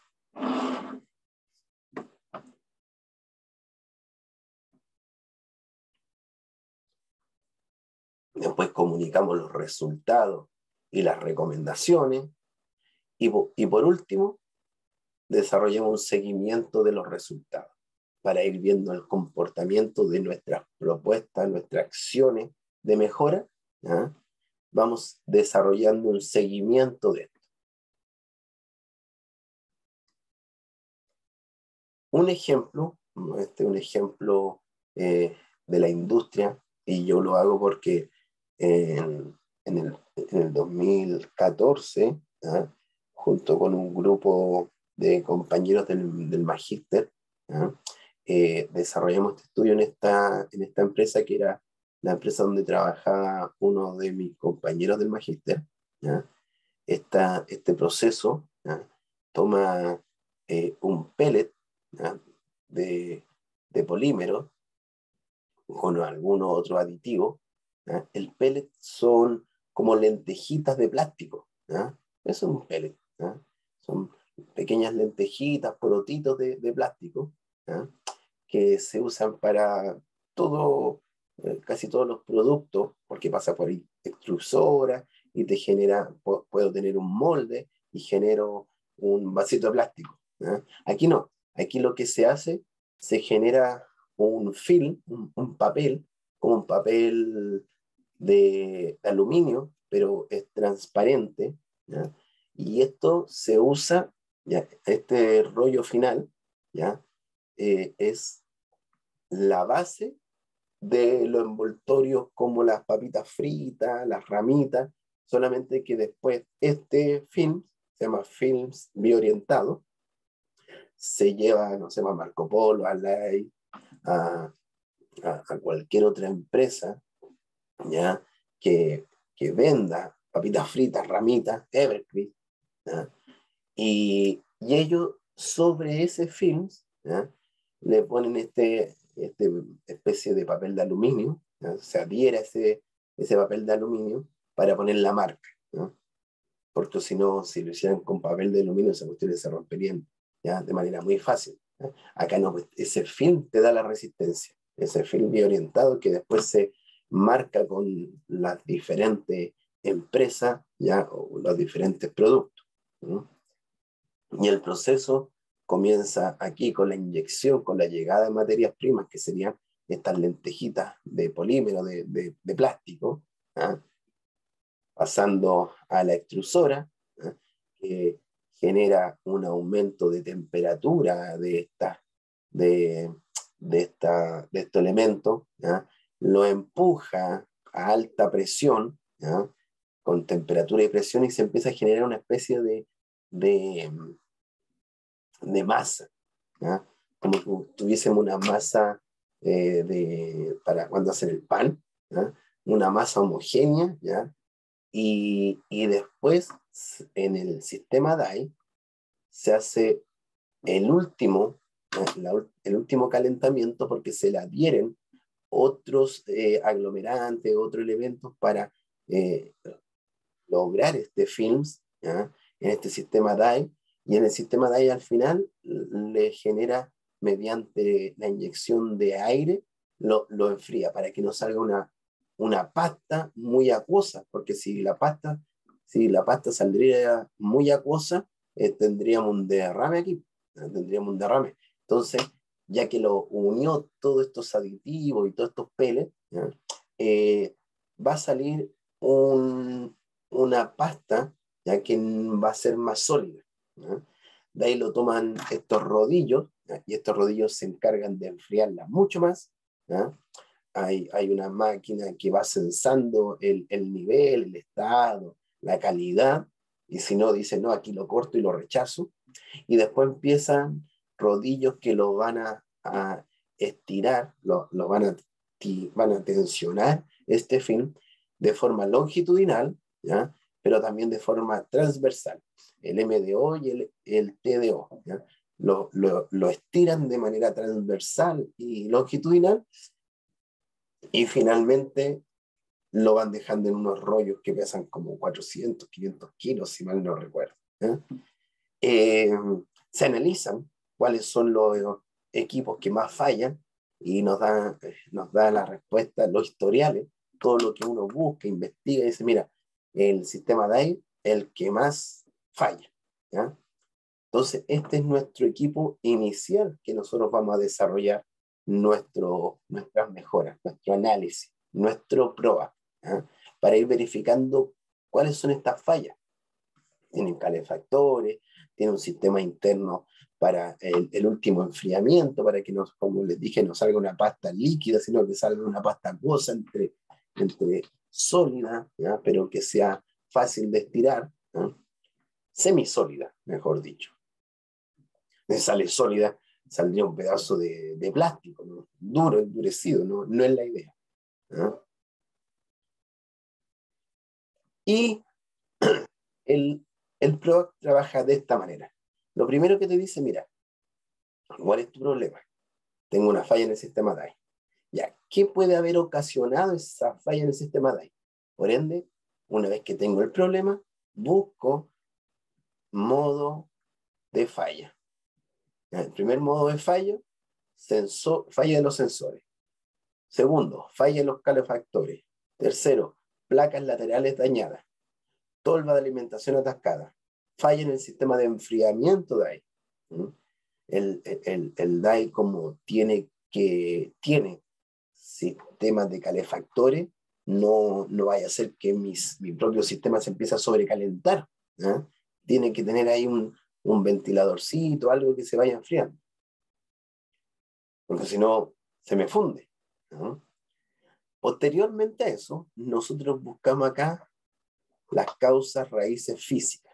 Después comunicamos los resultados y las recomendaciones, y, y por último, desarrollamos un seguimiento de los resultados para ir viendo el comportamiento de nuestras propuestas, nuestras acciones de mejora, ¿ya? Vamos desarrollando un seguimiento de esto. Un ejemplo, este es un ejemplo eh, de la industria, y yo lo hago porque en, en, el, en el dos mil catorce, ¿ya? Junto con un grupo de compañeros del, del magíster, ¿ya? Eh, desarrollamos este estudio en esta, en esta empresa que era la empresa donde trabajaba uno de mis compañeros del magíster. ¿Ya? Esta, este proceso, ¿ya? Toma eh, un pellet, ¿ya? de, de polímero con algunos otros aditivos. ¿Ya? El pellet son como lentejitas de plástico. ¿Ya? Eso es un pellet. ¿Ya? Son pequeñas lentejitas, porotitos de, de plástico, ¿ya? Que se usan para todo, eh, casi todos los productos, porque pasa por extrusora y te genera, puedo tener un molde y genero un vasito de plástico, ¿ya? Aquí no, aquí lo que se hace, se genera un film, un, un papel, como un papel de, de aluminio, pero es transparente, ¿ya? Y esto se usa, ¿ya? Este rollo final, ¿ya? Eh, es la base de los envoltorios como las papitas fritas, las ramitas, solamente que después este film, se llama films bioorientado, se lleva, no sé, a Marco Polo, a Lay, a, a, a cualquier otra empresa, ¿ya? Que, que venda papitas fritas, ramitas, Evercrisp, ¿ya? Y, y ellos sobre ese film, ¿ya? Le ponen este, este especie de papel de aluminio, ¿ya? Se adhiera ese, ese papel de aluminio para poner la marca, ¿no? Porque si no, si lo hicieran con papel de aluminio, esas cuestiones se romperían, ¿ya? De manera muy fácil, ¿ya? Acá no, ese film te da la resistencia, ese film bien orientado que después se marca con las diferentes empresas, ¿ya? O los diferentes productos, ¿no? Y el proceso comienza aquí con la inyección, con la llegada de materias primas, que serían estas lentejitas de polímero, de, de, de plástico, ¿ah? Pasando a la extrusora, ¿ah? Que genera un aumento de temperatura de, esta, de, de, esta, de este elemento, ¿ah? Lo empuja a alta presión, ¿ah? Con temperatura y presión, y se empieza a generar una especie de, de, de masa, ¿ya? Como si tuviésemos una masa eh, de, para cuando hacen el pan, ¿ya? Una masa homogénea, ¿ya? Y, y después en el sistema D A I se hace el último, la, el último calentamiento porque se le adhieren otros eh, aglomerantes, otros elementos para eh, lograr este films, ¿ya? En este sistema D A I, y en el sistema D A I al final le genera mediante la inyección de aire, lo, lo enfría para que no salga una, una pasta muy acuosa, porque si la pasta, si la pasta saldría muy acuosa, eh, tendríamos un derrame aquí, ¿eh? Tendríamos un derrame. Entonces, ya que lo unió todos estos aditivos y todos estos pellets, eh, va a salir un, una pasta ya que va a ser más sólida, ¿ya? De ahí lo toman estos rodillos, ¿ya? Y estos rodillos se encargan de enfriarla mucho más, ¿ya? Hay, hay una máquina que va censando el, el nivel, el estado, la calidad, y si no, dice, no, aquí lo corto y lo rechazo, y después empiezan rodillos que lo van a, a estirar, lo, lo van, a, van a tensionar este film de forma longitudinal, ¿ya? Pero también de forma transversal, el M D O y el, el T D O, ¿ya? Lo, lo, lo estiran de manera transversal y longitudinal y finalmente lo van dejando en unos rollos que pesan como cuatrocientos, quinientos kilos, si mal no recuerdo, ¿ya? Eh, se analizan cuáles son los equipos que más fallan y nos da, nos da la respuesta, los historiales, todo lo que uno busca, investiga y dice, mira, el sistema D A I, el que más falla, ¿ya? Entonces, este es nuestro equipo inicial que nosotros vamos a desarrollar nuestro, nuestras mejoras, nuestro análisis, nuestro prueba, ¿ya? Para ir verificando cuáles son estas fallas. Tienen calefactores, tiene un sistema interno para el, el último enfriamiento, para que, nos, como les dije, no salga una pasta líquida, sino que salga una pasta acuosa entre, entre sólida, ¿ya? Pero que sea fácil de estirar, ¿ya? Semisólida, mejor dicho. De sale sólida, saldría un pedazo de, de plástico, ¿no? Duro, endurecido, ¿no? No es la idea, ¿ya? Y el, el P R O A C trabaja de esta manera. Lo primero que te dice, mira, ¿cuál es tu problema? Tengo una falla en el sistema D A I. Ya, ¿qué puede haber ocasionado esa falla en el sistema D A I? Por ende, una vez que tengo el problema, busco modo de falla. El primer modo de fallo, sensor, falla de los sensores. Segundo, falla en los calefactores. Tercero, placas laterales dañadas. Tolva de alimentación atascada. Falla en el sistema de enfriamiento de ahí. El, el, el D A I, como tiene, que, tiene sistemas de calefactores, no, no vaya a ser que mis, mi propio sistema se empiece a sobrecalentar. ¿eh? Tiene que tener ahí un, un ventiladorcito, algo que se vaya enfriando. Porque si no, se me funde. ¿no? Posteriormente a eso, nosotros buscamos acá las causas raíces físicas.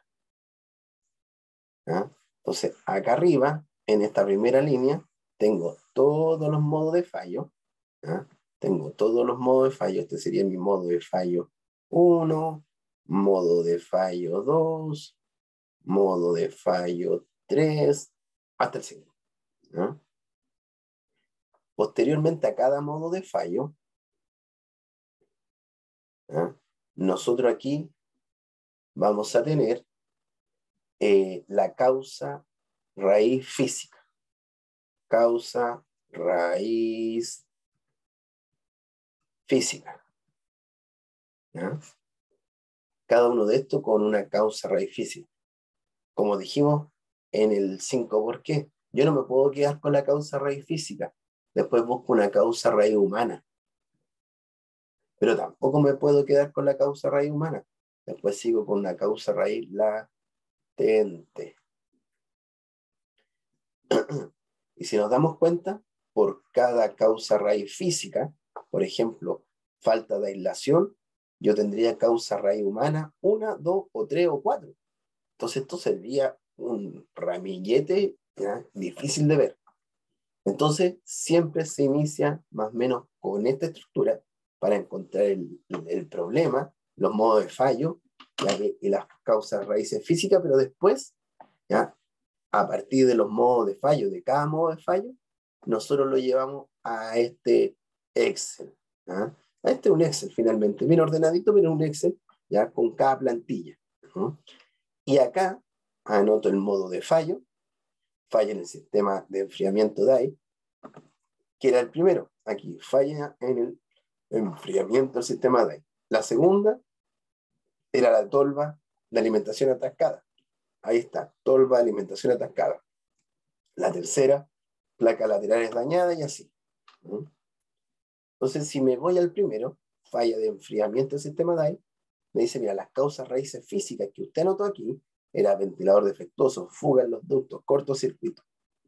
¿ah? Entonces, acá arriba, en esta primera línea, tengo todos los modos de fallo. ¿ah? Tengo todos los modos de fallo. Este sería mi modo de fallo uno, modo de fallo dos, modo de fallo tres, hasta el cinco. ¿ah? Posteriormente a cada modo de fallo, ¿ah? nosotros aquí vamos a tener eh, la causa raíz física. Causa raíz física. ¿ya? Cada uno de estos con una causa raíz física. Como dijimos en el cinco, ¿por qué? Yo no me puedo quedar con la causa raíz física. Después busco una causa raíz humana. Pero tampoco me puedo quedar con la causa raíz humana. Después sigo con una causa raíz latente. Y si nos damos cuenta, por cada causa raíz física, por ejemplo, falta de aislación, yo tendría causa raíz humana, una, dos, o tres, o cuatro. Entonces esto sería un ramillete ¿ya? difícil de ver. Entonces siempre se inicia más o menos con esta estructura para encontrar el, el problema, los modos de fallo ¿ya? y las causas raíces físicas, pero después, ¿ya? a partir de los modos de fallo, de cada modo de fallo, nosotros lo llevamos a este Excel. ¿ah? Este es un Excel finalmente, bien ordenadito, pero un Excel ya con cada plantilla. ¿no? Y acá anoto el modo de fallo, falla en el sistema de enfriamiento D A I, que era el primero. Aquí, falla en el enfriamiento del sistema D A I. La segunda era la tolva de alimentación atascada. Ahí está, tolva de alimentación atascada. La tercera, placa laterales dañadas y así. ¿no? Entonces, si me voy al primero, falla de enfriamiento del sistema D A I, me dice, mira, las causas raíces físicas que usted anotó aquí, era ventilador defectuoso, fuga en los ductos, cortocircuito.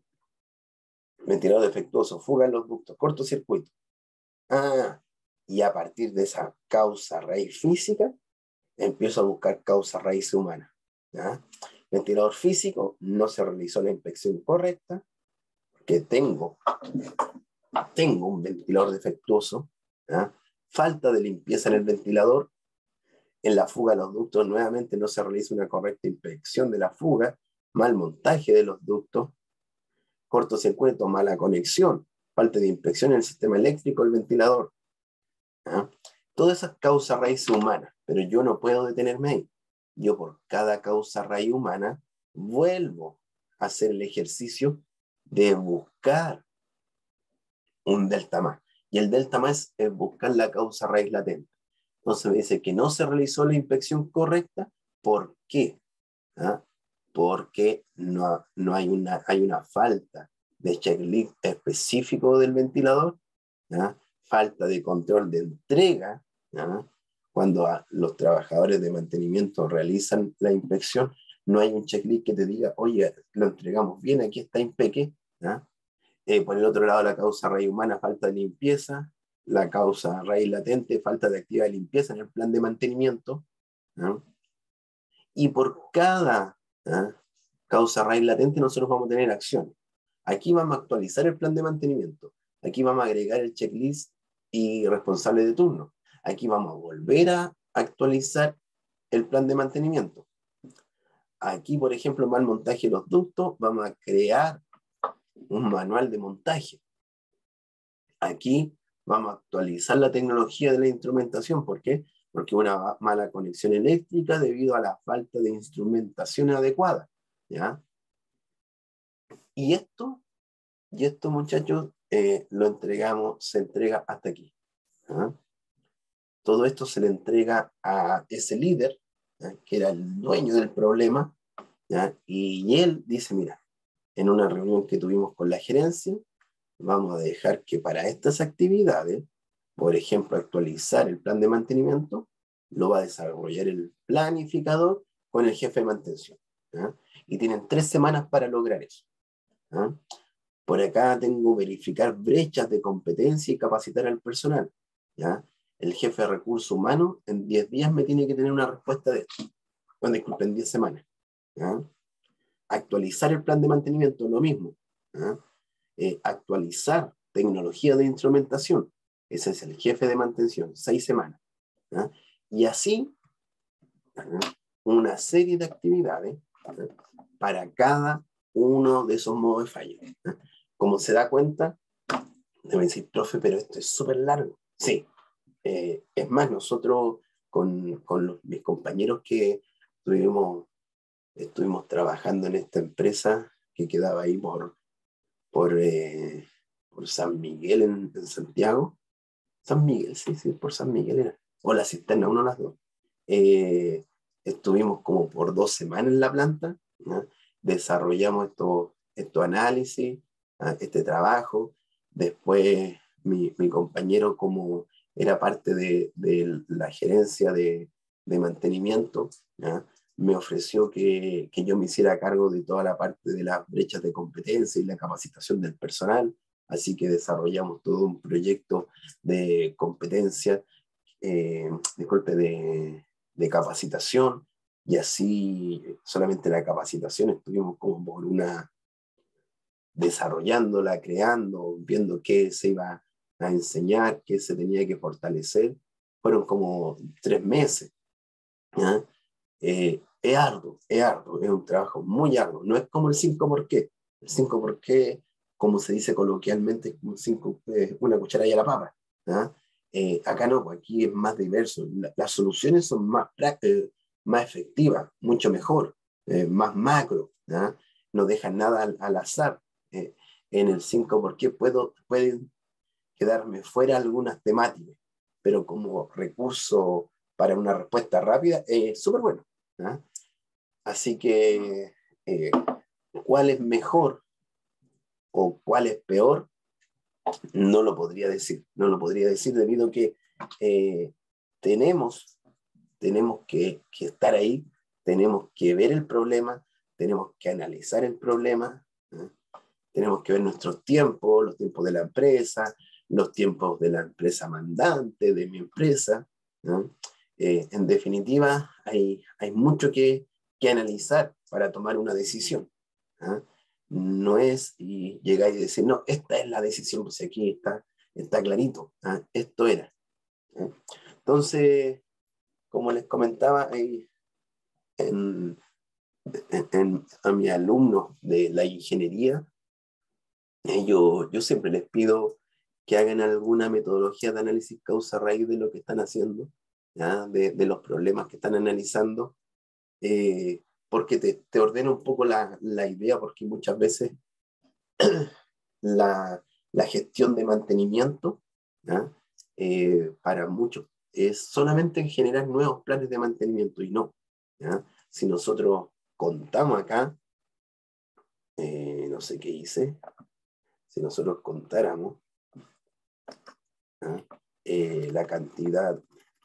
Ventilador defectuoso, fuga en los ductos, cortocircuito. Ah, y a partir de esa causa raíz física, empiezo a buscar causa raíz humana. ¿ya? Ventilador físico, no se realizó la inspección correcta, que tengo, tengo un ventilador defectuoso, ¿ya? falta de limpieza en el ventilador, en la fuga de los ductos nuevamente no se realiza una correcta inspección de la fuga, mal montaje de los ductos, cortocircuito, mala conexión, falta de inspección en el sistema eléctrico del ventilador. ¿ya? Todas esas causas raíces humanas, pero yo no puedo detenerme ahí. Yo por cada causa raíz humana vuelvo a hacer el ejercicio de buscar un delta más. Y el delta más es buscar la causa raíz latente. Entonces me dice que no se realizó la inspección correcta. ¿Por qué? ¿Ah? Porque no, no hay, una, hay una falta de checklist específico del ventilador, ¿ah? falta de control de entrega, ¿ah? cuando a los trabajadores de mantenimiento realizan la inspección, no hay un checklist que te diga, oye, lo entregamos bien, aquí está impeque. ¿ah? Eh, por el otro lado, la causa raíz humana, falta de limpieza, la causa raíz latente, falta de actividad de limpieza en el plan de mantenimiento. ¿ah? Y por cada ¿ah? causa raíz latente nosotros vamos a tener acciones. Aquí vamos a actualizar el plan de mantenimiento. Aquí vamos a agregar el checklist y responsable de turno. Aquí vamos a volver a actualizar el plan de mantenimiento. Aquí, por ejemplo, mal montaje de los ductos, vamos a crear un manual de montaje. Aquí vamos a actualizar la tecnología de la instrumentación. ¿Por qué? Porque una mala conexión eléctrica debido a la falta de instrumentación adecuada. ¿ya? Y esto, y esto muchachos, eh, lo entregamos, se entrega hasta aquí. ¿Ah? Todo esto se le entrega a ese líder, ¿ah? Que era el dueño del problema, ¿ah? Y él dice, mira, en una reunión que tuvimos con la gerencia, vamos a dejar que para estas actividades, por ejemplo, actualizar el plan de mantenimiento, lo va a desarrollar el planificador con el jefe de mantención. ¿Ah? Y tienen tres semanas para lograr eso. ¿Ah? Por acá tengo verificar brechas de competencia y capacitar al personal. ¿Ya? El jefe de recursos humanos en diez días me tiene que tener una respuesta de esto. Bueno, disculpen, diez semanas. ¿Ya? Actualizar el plan de mantenimiento, lo mismo. ¿Ya? Eh, actualizar tecnología de instrumentación. Ese es el jefe de mantención, seis semanas. ¿Ya? Y así, ¿ya? Una serie de actividades, ¿ya? Para cada uno de esos modos de fallo. ¿Ya? Como se da cuenta, deben decir, profe, pero esto es súper largo. Sí, eh, es más, nosotros con, con los, mis compañeros que estuvimos, estuvimos trabajando en esta empresa que quedaba ahí por, por, eh, por San Miguel en, en Santiago. San Miguel, sí, sí, por San Miguel era. O la cisterna, uno de las dos. Eh, estuvimos como por dos semanas en la planta, ¿no? Desarrollamos estos esto análisis, ¿no? Este trabajo. Después mi, mi compañero, como era parte de, de la gerencia de, de mantenimiento, ¿no? Me ofreció que, que yo me hiciera cargo de toda la parte de las brechas de competencia y la capacitación del personal. Así que desarrollamos todo un proyecto de competencia, eh, disculpe, de, de capacitación, y así solamente la capacitación estuvimos como por una, desarrollándola, creando, viendo qué se iba a enseñar, qué se tenía que fortalecer. Fueron como tres meses. ¿Ya? Eh, es arduo, es arduo, es un trabajo muy arduo. No es como el cinco por qué. El cinco por qué, como se dice coloquialmente, es como cinco, eh, una cucharada a la papa. ¿Ah? Eh, acá no, pues aquí es más diverso. La, las soluciones son más, eh, más efectivas, mucho mejor, eh, más macro. ¿Ah? No dejan nada al, al azar. Eh, en el cinco por qué puedo, pueden quedarme fuera algunas temáticas, pero como recurso para una respuesta rápida es eh, súper bueno. ¿Ah? Así que, eh, ¿cuál es mejor o cuál es peor? No lo podría decir, no lo podría decir debido a que eh, tenemos, tenemos que, que estar ahí, tenemos que ver el problema, tenemos que analizar el problema, ¿eh? Tenemos que ver nuestros tiempos, los tiempos de la empresa, los tiempos de la empresa mandante, de mi empresa, ¿no? Eh, en definitiva, hay, hay mucho que, que analizar para tomar una decisión. ¿Ah? No es y llegar y decir, no, esta es la decisión, pues aquí está, está clarito, ¿ah? Esto era. ¿Ah? Entonces, como les comentaba, hay, en, en, en, a mis alumnos de la ingeniería, eh, yo, yo siempre les pido que hagan alguna metodología de análisis causa-raíz de lo que están haciendo, ¿ya? De, de los problemas que están analizando, eh, porque te, te ordena un poco la, la idea, porque muchas veces la, la gestión de mantenimiento, ¿ya? Eh, para muchos es solamente en generar nuevos planes de mantenimiento y no. ¿Ya? Si nosotros contamos acá, eh, no sé qué hice, si nosotros contáramos, ¿ya? Eh, la cantidad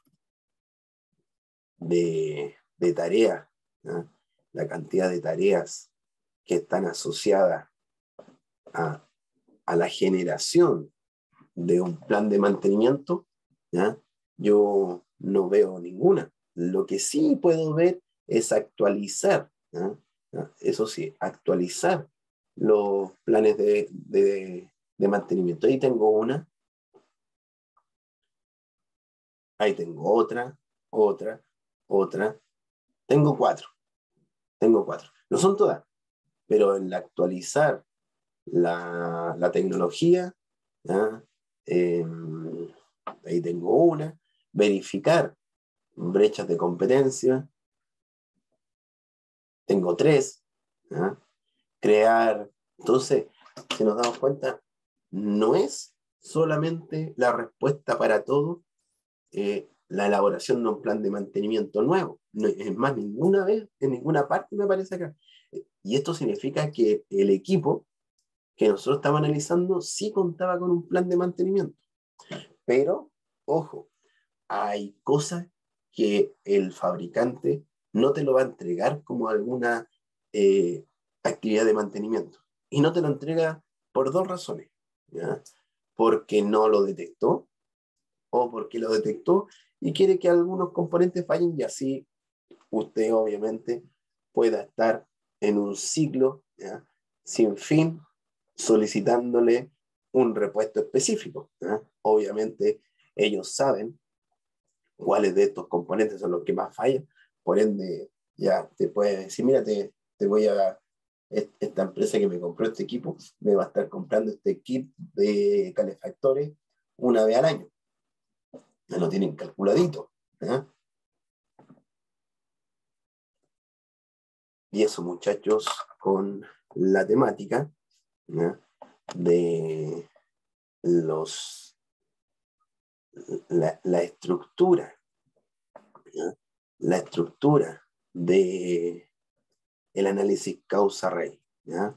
de, de tareas, ¿ya? La cantidad de tareas que están asociadas a, a la generación de un plan de mantenimiento, ¿ya? Yo no veo ninguna. Lo que sí puedo ver es actualizar, ¿ya? Eso sí, actualizar los planes de, de, de mantenimiento. Ahí tengo una, ahí tengo otra, otra, otra. Tengo cuatro, tengo cuatro. No son todas, pero en la actualizar la, la tecnología, ¿ya? Eh, ahí tengo una. Verificar brechas de competencia, tengo tres. ¿Ya? Crear Entonces, si nos damos cuenta, no es solamente la respuesta para todo eh, la elaboración de un plan de mantenimiento nuevo. No, es más, ninguna vez, en ninguna parte me parece acá. Y esto significa que el equipo que nosotros estamos analizando sí contaba con un plan de mantenimiento. Pero, ojo, hay cosas que el fabricante no te lo va a entregar como alguna eh, actividad de mantenimiento. Y no te lo entrega por dos razones. ¿Ya? Porque no lo detectó o porque lo detectó y quiere que algunos componentes fallen y así usted obviamente pueda estar en un ciclo, ¿ya?, sin fin solicitándole un repuesto específico, ¿ya? Obviamente ellos saben cuáles de estos componentes son los que más fallan, por ende ya te puede decir, mira, te, te voy a, esta empresa que me compró este equipo me va a estar comprando este kit de calefactores una vez al año. Ya lo tienen calculadito, ¿eh? Y eso, muchachos, con la temática, ¿eh?, de los, la, la estructura, ¿eh?, la estructura de el análisis causa-raíz. ¿Ya?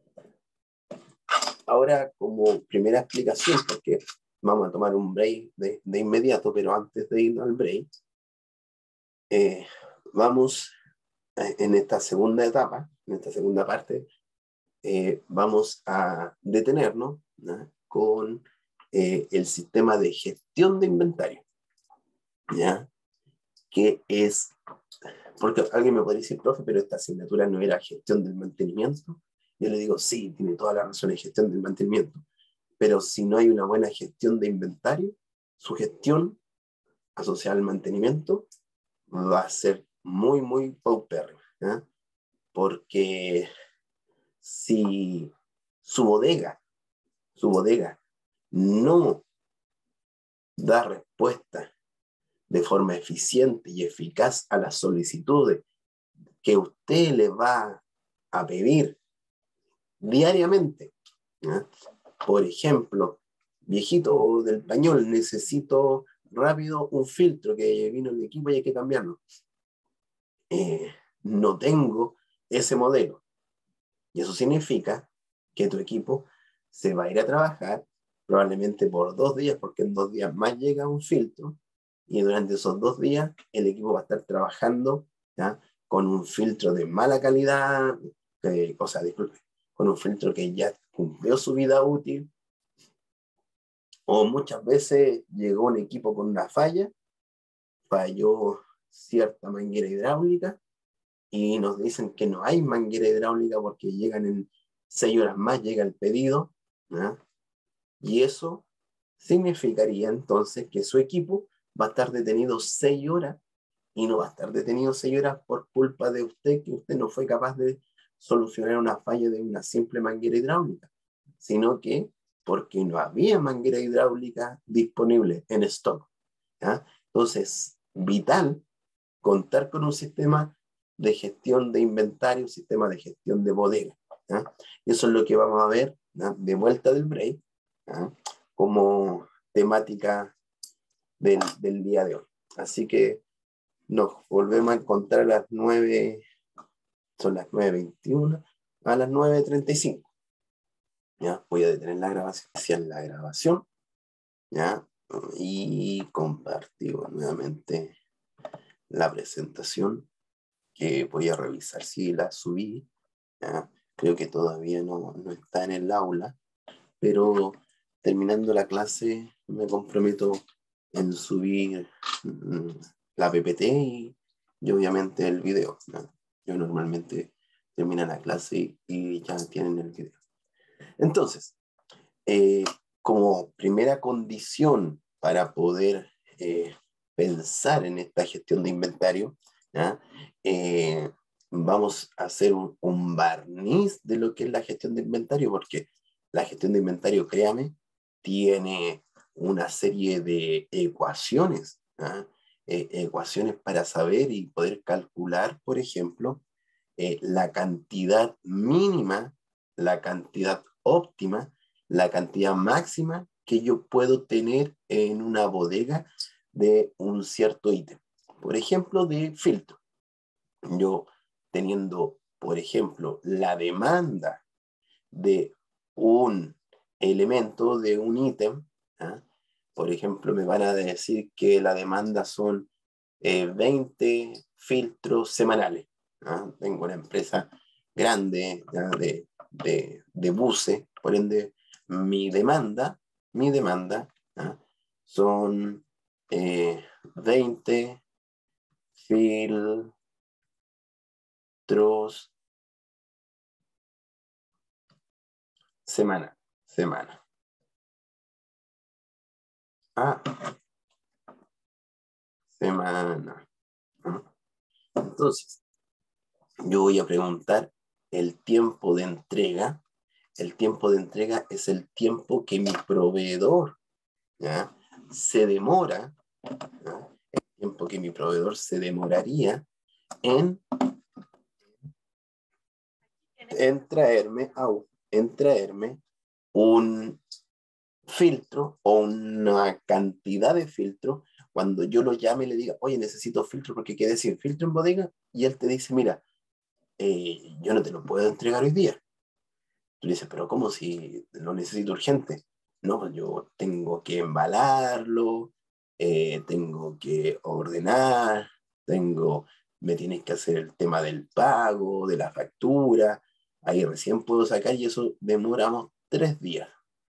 Ahora, como primera explicación, porque vamos a tomar un break de, de inmediato, pero antes de ir al break, eh, vamos a, en esta segunda etapa, en esta segunda parte, eh, vamos a detenernos, ¿no?, con eh, el sistema de gestión de inventario. ¿Ya? Que es, porque alguien me podría decir, profe, pero esta asignatura no era gestión del mantenimiento. Yo le digo, sí, tiene toda la razón, es gestión del mantenimiento. Pero si no hay una buena gestión de inventario, su gestión asociada al mantenimiento va a ser muy, muy paupérrima, ¿eh? Porque si su bodega, su bodega no da respuesta de forma eficiente y eficaz a las solicitudes que usted le va a pedir diariamente, ¿eh? Por ejemplo, viejito del pañol, necesito rápido un filtro que vino en el equipo y hay que cambiarlo. Eh, no tengo ese modelo. Y eso significa que tu equipo se va a ir a trabajar probablemente por dos días, porque en dos días más llega un filtro, y durante esos dos días el equipo va a estar trabajando, ¿ya?, con un filtro de mala calidad, eh, o sea, disculpe, con un filtro que ya cumplió su vida útil, o muchas veces llegó un equipo con una falla, falló cierta manguera hidráulica, y nos dicen que no hay manguera hidráulica porque llegan en seis horas más, llega el pedido, ¿no? Y eso significaría entonces que su equipo va a estar detenido seis horas y no va a estar detenido seis horas por culpa de usted, que usted no fue capaz de solucionar una falla de una simple manguera hidráulica, sino que porque no había manguera hidráulica disponible en stock, ¿ya? Entonces, vital contar con un sistema de gestión de inventario, un sistema de gestión de bodega, ¿ya? Eso es lo que vamos a ver, ¿ya?, de vuelta del break, ¿ya?, como temática del, del día de hoy. Así que nos volvemos a encontrar a las nueve, son las nueve veintiuno, a las nueve treinta y cinco. ¿Ya? Voy a detener la grabación, hacia la grabación, ¿ya?, y compartimos nuevamente la presentación, que voy a revisar si la subí, ¿ya? Creo que todavía no, no está en el aula, pero terminando la clase me comprometo en subir mm, la P P T y, y obviamente el video, ¿no? Yo normalmente termino la clase y ya tienen el video. Entonces, eh, como primera condición para poder eh, pensar en esta gestión de inventario, ¿ya?, eh, vamos a hacer un, un barniz de lo que es la gestión de inventario, porque la gestión de inventario, créame, tiene una serie de ecuaciones, ¿ah? Eh, ecuaciones para saber y poder calcular, por ejemplo, eh, la cantidad mínima la cantidad óptima, la cantidad máxima que yo puedo tener en una bodega de un cierto ítem. Por ejemplo, de filtro. Yo teniendo, por ejemplo, la demanda de un elemento, de un ítem, ¿ah? Por ejemplo, me van a decir que la demanda son eh, veinte filtros semanales. ¿Ah? Tengo una empresa grande, ¿ya? de, de, de buses, por ende, mi demanda, mi demanda, ¿ah? son eh, veinte filtros semana, semana. Ah, semana. ¿Ah? Entonces, yo voy a preguntar el tiempo de entrega. El tiempo de entrega es el tiempo que mi proveedor, ¿ya? se demora, ¿ya? el tiempo que mi proveedor se demoraría en, en traerme, au, en traerme un filtro o una cantidad de filtros cuando yo lo llame y le diga, oye, necesito filtro porque quedé sin filtro en bodega, y él te dice, mira, eh, yo no te lo puedo entregar hoy día. Tú dices, pero ¿cómo si lo necesito urgente? No, yo tengo que embalarlo, eh, tengo que ordenar, tengo, me tienes que hacer el tema del pago, de la factura, ahí recién puedo sacar y eso demoramos tres días.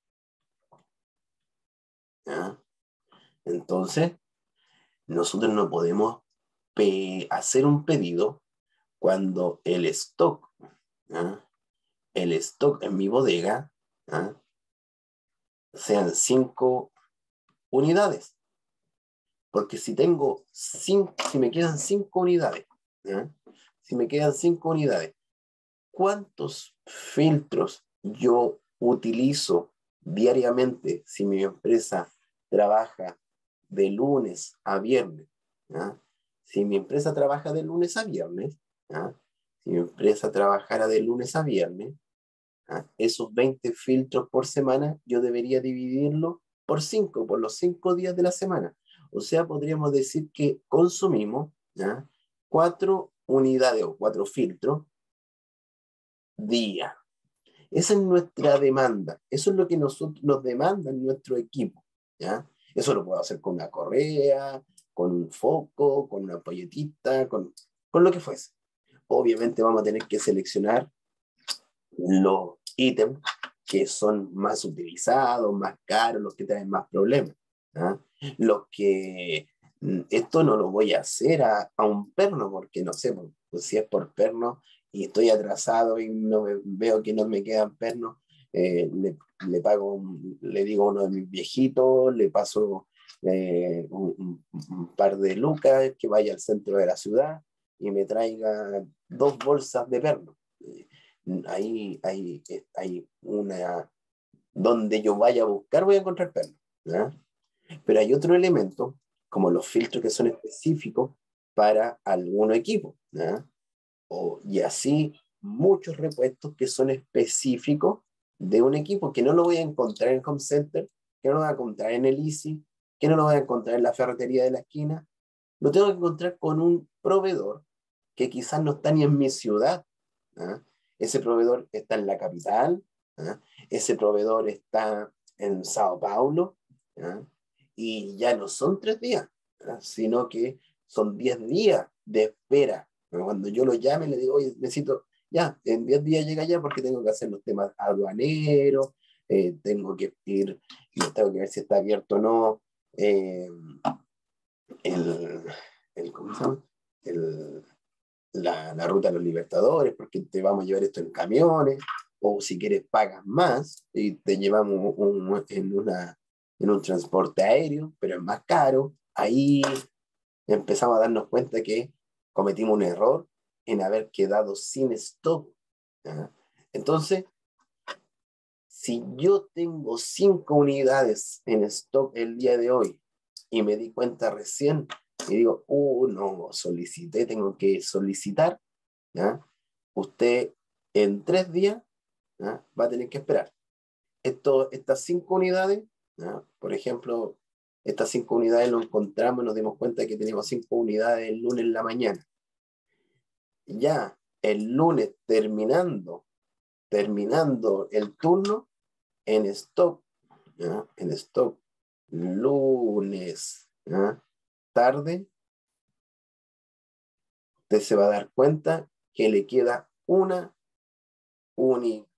¿Ya? Entonces, nosotros no podemos hacer un pedido cuando el stock, ¿ya? el stock en mi bodega, ¿ya? sean cinco unidades. Porque si tengo cinco, si me quedan cinco unidades, ¿ya? si me quedan cinco unidades, ¿cuántos filtros yo utilizo diariamente si mi empresa trabaja de lunes a viernes? ¿Ya? Si mi empresa trabaja de lunes a viernes, ¿ya? si mi empresa trabajara de lunes a viernes, ¿ya? esos veinte filtros por semana yo debería dividirlo por cinco, por los cinco días de la semana. O sea, podríamos decir que consumimos, ¿ya? cuatro unidades o cuatro filtros día. Esa es nuestra demanda. Eso es lo que nosotros nos demanda nuestro equipo, ¿ya? Eso lo puedo hacer con una correa, con un foco, con una ampolletita, con, con lo que fuese. Obviamente vamos a tener que seleccionar los ítems que son más utilizados, más caros, los que traen más problemas. ¿Ah? Los que esto no lo voy a hacer a, a un perno, porque no sé, pues, si es por perno y estoy atrasado y no me, veo que no me quedan pernos, eh, le, le pago, le digo a uno de mis viejitos, le paso eh, un, un par de lucas que vaya al centro de la ciudad y me traiga dos bolsas de perno. Ahí hay, hay una, donde yo vaya a buscar voy a encontrar perno, ¿ya? Pero hay otro elemento, como los filtros que son específicos para algún equipo, ¿ya? O, y así muchos repuestos que son específicos de un equipo, que no lo voy a encontrar en Home Center, que no lo voy a encontrar en el Easy, que no lo voy a encontrar en la ferretería de la esquina, lo tengo que encontrar con un proveedor que quizás no está ni en mi ciudad, ¿ah? Ese proveedor está en la capital, ¿ah? Ese proveedor está en Sao Paulo, ¿ah? Y ya no son tres días, ¿ah? Sino que son diez días de espera. Cuando yo lo llame, le digo, oye, necesito, ya, en diez días llega ya porque tengo que hacer los temas aduaneros, eh, tengo que ir, tengo que ver si está abierto o no, eh, el, el, ¿cómo se llama? El, la, la ruta de los Libertadores, porque te vamos a llevar esto en camiones, o si quieres pagas más y te llevamos un, un, en, una, en un transporte aéreo, pero es más caro. Ahí empezamos a darnos cuenta que cometimos un error en haber quedado sin stock. ¿Ya? Entonces, si yo tengo cinco unidades en stock el día de hoy y me di cuenta recién y digo, uh, no, solicité, tengo que solicitar, ¿ya? Usted en tres días ¿ah? Va a tener que esperar. Esto, estas cinco unidades, ¿ah? Por ejemplo, estas cinco unidades lo encontramos, nos dimos cuenta que teníamos cinco unidades el lunes en la mañana. Ya el lunes terminando, terminando el turno, en stock, ¿ah? En stock, lunes, ¿ah? Tarde, usted se va a dar cuenta que le queda una unidad.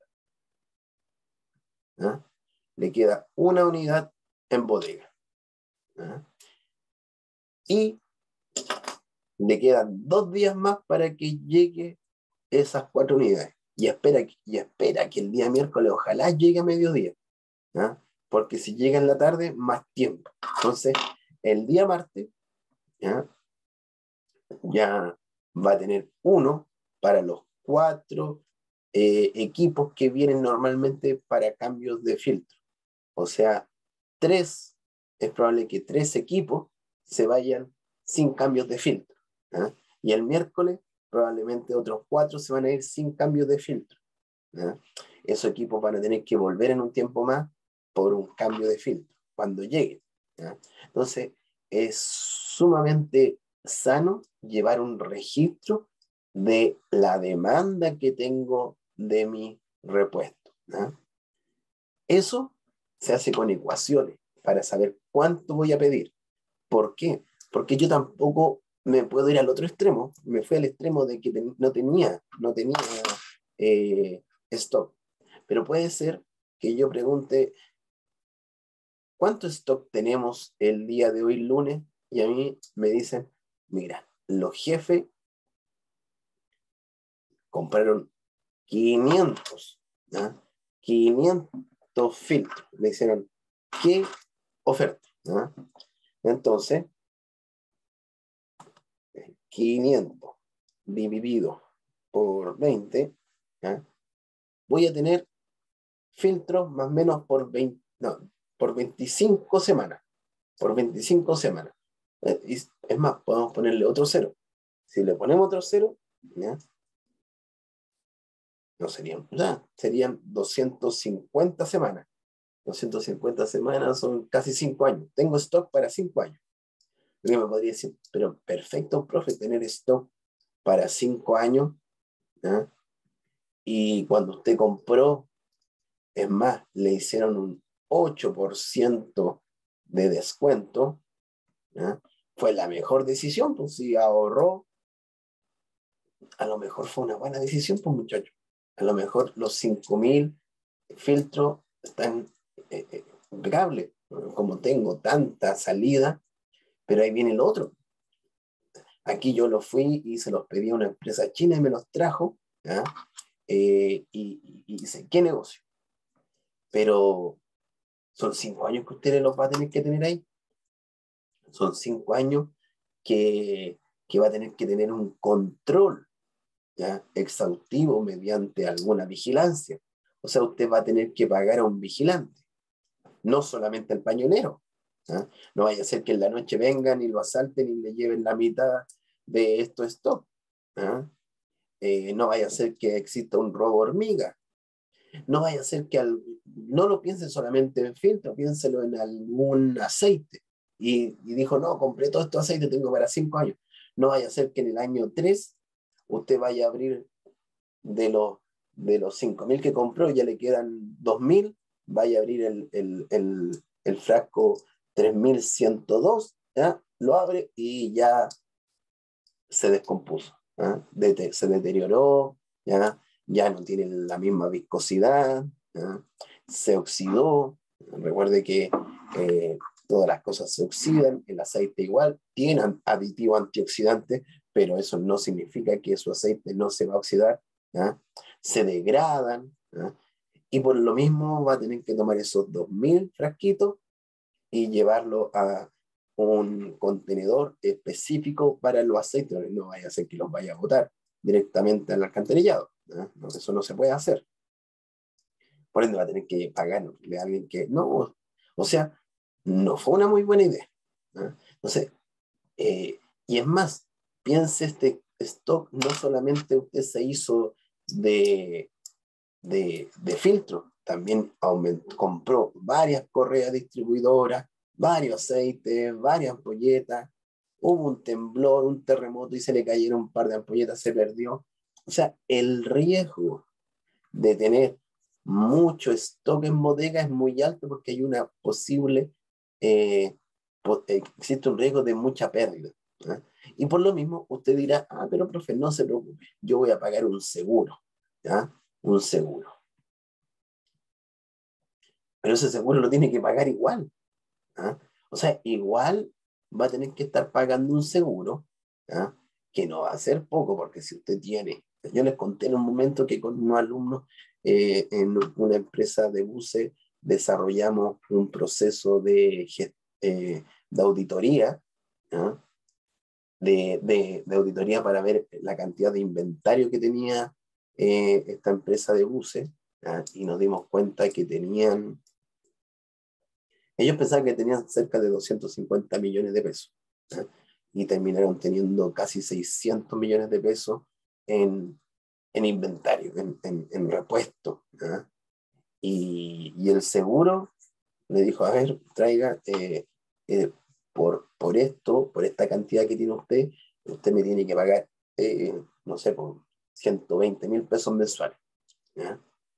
¿Ah? Le queda una unidad en bodega. ¿Ah? Y le quedan dos días más para que llegue esas cuatro unidades. Y espera, y espera que el día miércoles ojalá llegue a mediodía. ¿Ah? Porque si llega en la tarde, más tiempo. Entonces, el día martes, ¿ah? Ya va a tener uno para los cuatro eh, equipos que vienen normalmente para cambios de filtro. O sea, tres, es probable que tres equipos se vayan sin cambios de filtro. ¿Ah? Y el miércoles probablemente otros cuatro se van a ir sin cambios de filtro. ¿Ah? Esos equipos van a tener que volver en un tiempo más por un cambio de filtro, cuando lleguen. ¿Ah? Entonces, es sumamente sano llevar un registro de la demanda que tengo de mi repuesto. ¿Ah? Eso se hace con ecuaciones para saber cuánto voy a pedir. ¿Por qué? Porque yo tampoco me puedo ir al otro extremo. Me fui al extremo de que no tenía, no tenía eh, stock. Pero puede ser que yo pregunte, ¿cuánto stock tenemos el día de hoy, lunes? Y a mí me dicen, mira, los jefes compraron quinientos, ¿ah? quinientos filtros. Me dijeron, ¿qué oferta? ¿Ah? Entonces, quinientos dividido por veinte, ¿ah? Voy a tener filtros más o menos por veinte, no, por veinticinco semanas. Por veinticinco semanas. Eh, Es más, podemos ponerle otro cero. Si le ponemos otro cero, ¿ya? No serían, ya, serían doscientas cincuenta semanas. doscientas cincuenta semanas son casi cinco años. Tengo stock para cinco años. Yo me podría decir, pero perfecto, profe, tener stock para cinco años. ¿Ya? Y cuando usted compró, es más, le hicieron un ocho por ciento de descuento. ¿Ya? Fue la mejor decisión, pues si ahorró, a lo mejor fue una buena decisión, pues muchachos. A lo mejor los cinco mil filtros están eh, eh, impecables. Como tengo tanta salida, pero ahí viene el otro. Aquí yo los fui y se los pedí a una empresa china y me los trajo. ¿Ya? Eh, y, y, y dice, ¿qué negocio? Pero son cinco años que ustedes los va a tener que tener ahí. Son cinco años que, que va a tener que tener un control, ¿ya? Exhaustivo mediante alguna vigilancia. O sea, usted va a tener que pagar a un vigilante, no solamente al pañonero. ¿Ya? No vaya a ser que en la noche vengan y lo asalten y le lleven la mitad de esto stock. ¿Ya? Eh, no vaya a ser que exista un robo hormiga. No vaya a ser que al, no lo piense solamente en filtro, piénselo en algún aceite. Y, y dijo, no, compré todo este aceite, tengo para cinco años. No vaya a ser que en el año tres usted vaya a abrir de los, de los cinco mil que compró, ya le quedan dos mil, vaya a abrir el, el, el, el frasco tres mil ciento dos, ¿ya? Lo abre y ya se descompuso, ¿ya? De, se deterioró, ¿ya? Ya no tiene la misma viscosidad, ¿ya? Se oxidó. Recuerde que eh, todas las cosas se oxidan, el aceite igual, tiene aditivo antioxidante, pero eso no significa que su aceite no se va a oxidar, ¿ya? Se degradan, ¿ya? Y por lo mismo va a tener que tomar esos dos mil frasquitos y llevarlo a un contenedor específico para los aceites. No vaya a ser que los vaya a botar directamente al alcantarillado, ¿no? No, eso no se puede hacer. Por ende va a tener que pagarle a alguien que no, o sea, no fue una muy buena idea, ¿no? Entonces, eh, y es más, piense este stock, no solamente usted se hizo de, de, de filtro. También aumentó, compró varias correas distribuidoras, varios aceites, varias ampolletas. Hubo un temblor, un terremoto y se le cayeron un par de ampolletas, se perdió. O sea, el riesgo de tener mucho stock en bodega es muy alto porque hay una posible, eh, po- eh, existe un riesgo de mucha pérdida. ¿eh? Y por lo mismo, usted dirá, ah, pero profe, no se preocupe, yo voy a pagar un seguro, ¿ya? Un seguro. Pero ese seguro lo tiene que pagar igual. ¿ah? O sea, igual va a tener que estar pagando un seguro, ¿ah? Que no va a ser poco, porque si usted tiene, yo les conté en un momento que con unos alumnos eh, en una empresa de buses desarrollamos un proceso de, eh, de auditoría, ¿ah? de, de, de, auditoría para ver la cantidad de inventario que tenía eh, esta empresa de buses, ¿ah? Y nos dimos cuenta que tenían ellos pensaban que tenían cerca de doscientos cincuenta millones de pesos, ¿eh? Y terminaron teniendo casi seiscientos millones de pesos en, en inventario, en, en, en repuesto. ¿eh? Y, y el seguro le dijo, a ver, traiga, eh, eh, por, por esto, por esta cantidad que tiene usted, usted me tiene que pagar, eh, no sé, por ciento veinte mil pesos mensuales. ¿eh?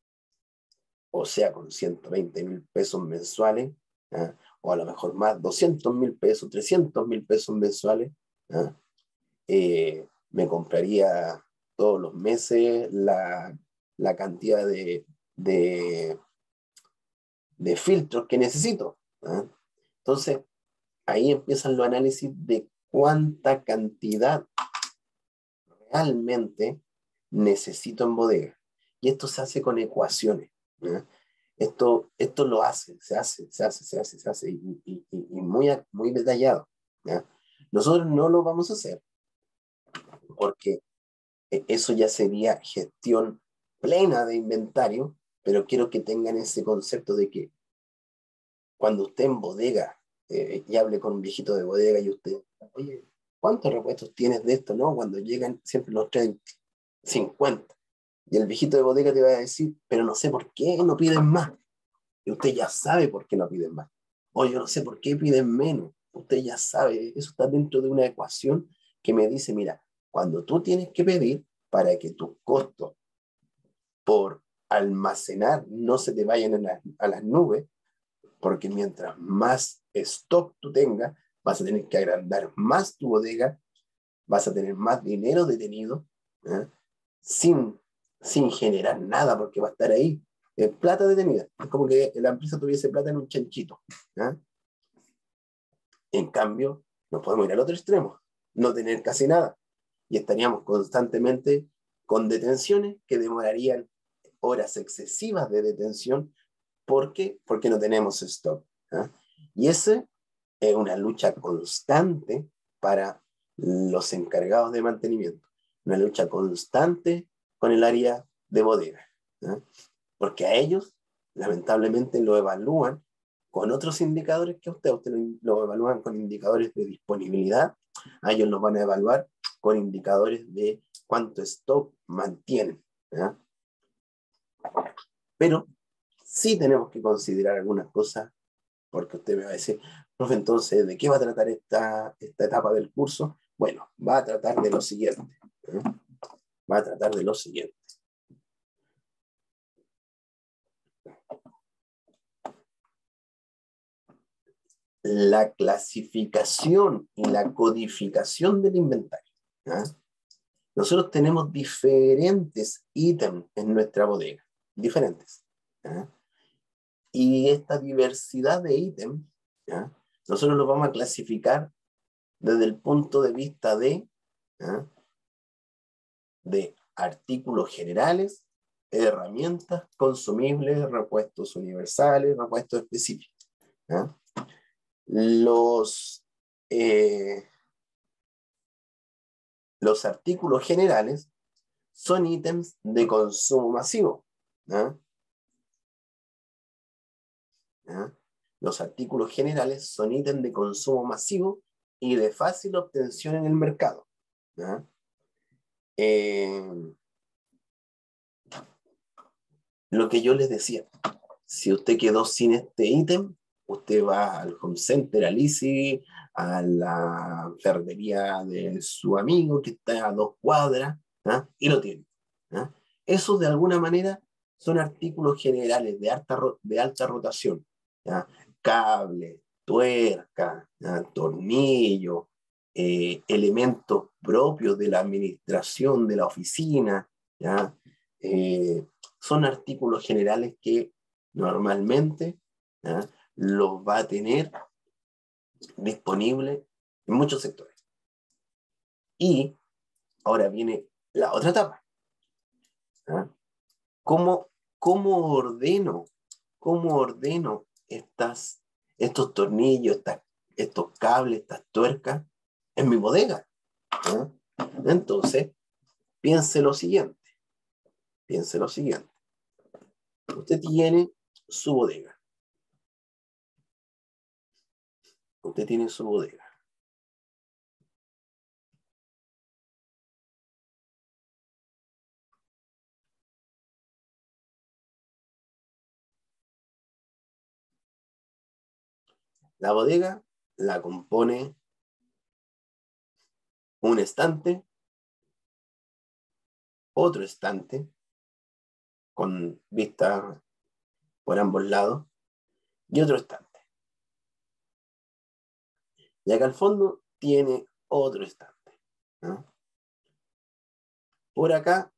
O sea, con ciento veinte mil pesos mensuales, ¿ah? O a lo mejor más, doscientos mil pesos, trescientos mil pesos mensuales, ¿ah? eh, me compraría todos los meses la, la cantidad de, de, de filtros que necesito. ¿ah? Entonces, ahí empiezan los análisis de cuánta cantidad realmente necesito en bodega. Y esto se hace con ecuaciones. ¿ah? Esto, esto lo hace, se hace, se hace, se hace, se hace, y, y, y muy, muy detallado. ¿ya? Nosotros no lo vamos a hacer porque eso ya sería gestión plena de inventario, pero quiero que tengan ese concepto de que cuando usted en bodega eh, y hable con un viejito de bodega y usted, oye, ¿cuántos repuestos tienes de esto? ¿No? Cuando llegan siempre los traen cincuenta. Y el viejito de bodega te va a decir, pero no sé por qué no piden más. Y usted ya sabe por qué no piden más. O yo no sé por qué piden menos. Usted ya sabe, eso está dentro de una ecuación que me dice, mira, cuando tú tienes que pedir para que tus costos por almacenar no se te vayan a, la, a las nubes, porque mientras más stock tú tengas, vas a tener que agrandar más tu bodega, vas a tener más dinero detenido, ¿eh? sin, sin generar nada, porque va a estar ahí eh, plata detenida. Es como que la empresa tuviese plata en un chanchito. ¿eh? En cambio, nos podemos ir al otro extremo, no tener casi nada. Y estaríamos constantemente con detenciones que demorarían horas excesivas de detención. ¿Por qué? Porque no tenemos stock. ¿eh? Y esa es una lucha constante para los encargados de mantenimiento. Una lucha constante con el área de bodega. ¿eh? Porque a ellos, lamentablemente, lo evalúan con otros indicadores que a usted. Usted lo evalúan con indicadores de disponibilidad, a ellos los van a evaluar con indicadores de cuánto stock mantienen. ¿ya? Pero sí tenemos que considerar algunas cosas, porque usted me va a decir, profe, entonces, ¿de qué va a tratar esta, esta etapa del curso? Bueno, va a tratar de lo siguiente. ¿eh? Va a tratar de lo siguiente. La clasificación y la codificación del inventario. ¿eh? Nosotros tenemos diferentes ítems en nuestra bodega, diferentes. ¿eh? Y esta diversidad de ítems, ¿eh? nosotros los vamos a clasificar desde el punto de vista de, ¿eh? de artículos generales, herramientas, consumibles, repuestos universales, repuestos específicos. ¿eh? Los, eh, los artículos generales son ítems de consumo masivo. ¿eh? ¿eh? Los artículos generales son ítems de consumo masivo y de fácil obtención en el mercado. ¿eh? Eh, lo que yo les decía, si usted quedó sin este ítem, usted va al home center, al Easy, a la ferretería de su amigo que está a dos cuadras, ¿ah? Y lo tiene. ¿Ah? Eso de alguna manera son artículos generales de alta, de alta rotación. ¿Ah? Cable, tuerca, ¿ah? Tornillo, eh, elementos propios de la administración de la oficina. ¿Ah? Eh, son artículos generales que normalmente ¿ah? los va a tener disponible en muchos sectores. Y ahora viene la otra etapa. ¿Ah? ¿Cómo, cómo ordeno, cómo ordeno estas, estos tornillos, estas, estos cables, estas tuercas en mi bodega? ¿Ah? Entonces, piense lo siguiente. Piense lo siguiente. Usted tiene su bodega. Usted tiene su bodega. La bodega la compone un estante, otro estante, con vista por ambos lados, y otro estante. Y acá al fondo tiene otro estante. ¿No? Por acá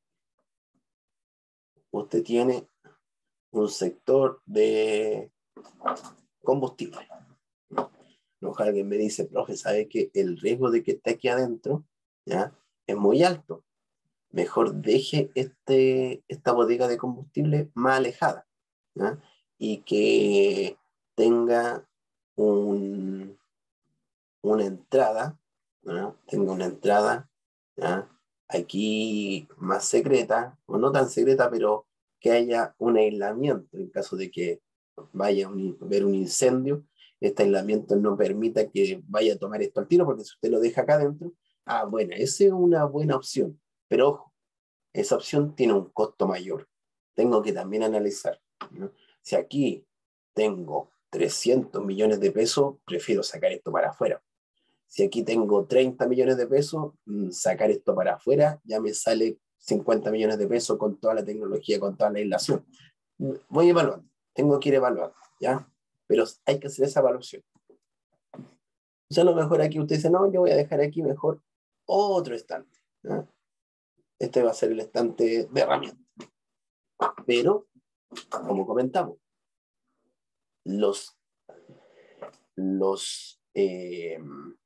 usted tiene un sector de combustible. No, alguien me dice, profe, ¿sabe que el riesgo de que esté aquí adentro ¿ya? es muy alto? Mejor deje este, esta bodega de combustible más alejada, ¿ya? Y que tenga un, una entrada, ¿ya? tenga una entrada ¿ya? aquí más secreta, o no tan secreta, pero que haya un aislamiento en caso de que vaya a haber un incendio. Este aislamiento no permita que vaya a tomar esto al tiro, porque si usted lo deja acá adentro, ah, bueno, esa es una buena opción, pero ojo, esa opción tiene un costo mayor. Tengo que también analizar, ¿no? Si aquí tengo trescientos millones de pesos, prefiero sacar esto para afuera. Si aquí tengo treinta millones de pesos, sacar esto para afuera ya me sale cincuenta millones de pesos con toda la tecnología, con toda la aislación. Voy evaluando, tengo que ir evaluando, ¿ya? Pero hay que hacer esa evaluación. O sea, a lo mejor aquí usted dice, no, yo voy a dejar aquí mejor otro estante, ¿ya? Este va a ser el estante de herramientas. Pero, como comentamos, los, los, eh,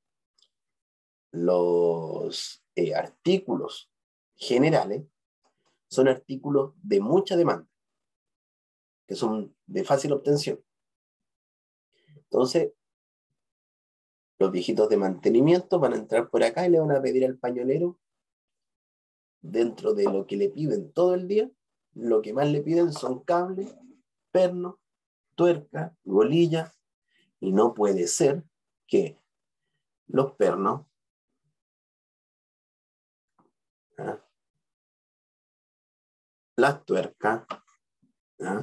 los eh, artículos generales son artículos de mucha demanda, que son de fácil obtención. Entonces, los viejitos de mantenimiento van a entrar por acá y le van a pedir al pañolero, dentro de lo que le piden todo el día, lo que más le piden son cables, pernos, tuerca, golilla, y no puede ser que los pernos, ¿ah? las tuercas, ¿ah?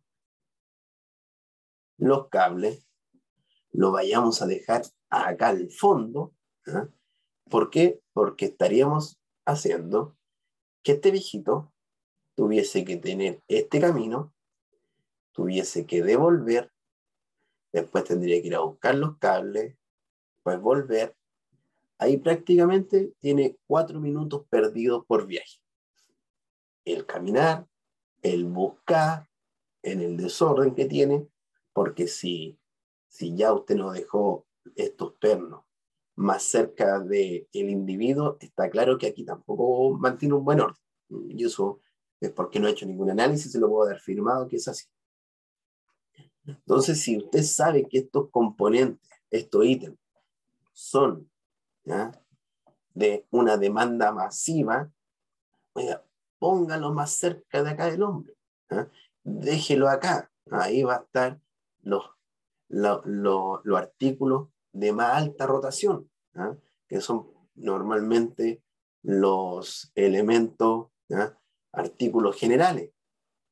los cables, lo vayamos a dejar acá al fondo. ¿Ah? ¿Por qué? Porque estaríamos haciendo que este viejito tuviese que tener este camino, tuviese que devolver, después tendría que ir a buscar los cables, pues volver. Ahí prácticamente tiene cuatro minutos perdidos por viaje. El caminar, el buscar, en el desorden que tiene, porque si, si ya usted no dejó estos pernos más cerca del individuo, está claro que aquí tampoco mantiene un buen orden. Y eso es porque no ha hecho ningún análisis, se lo puedo dar firmado que es así. Entonces, si usted sabe que estos componentes, estos ítems, son ¿ya? de una demanda masiva, oiga, póngalo más cerca de acá del hombre. ¿eh? Déjelo acá. Ahí va a estar los, los, los, los artículos de más alta rotación, ¿eh? que son normalmente los elementos, ¿eh? artículos generales.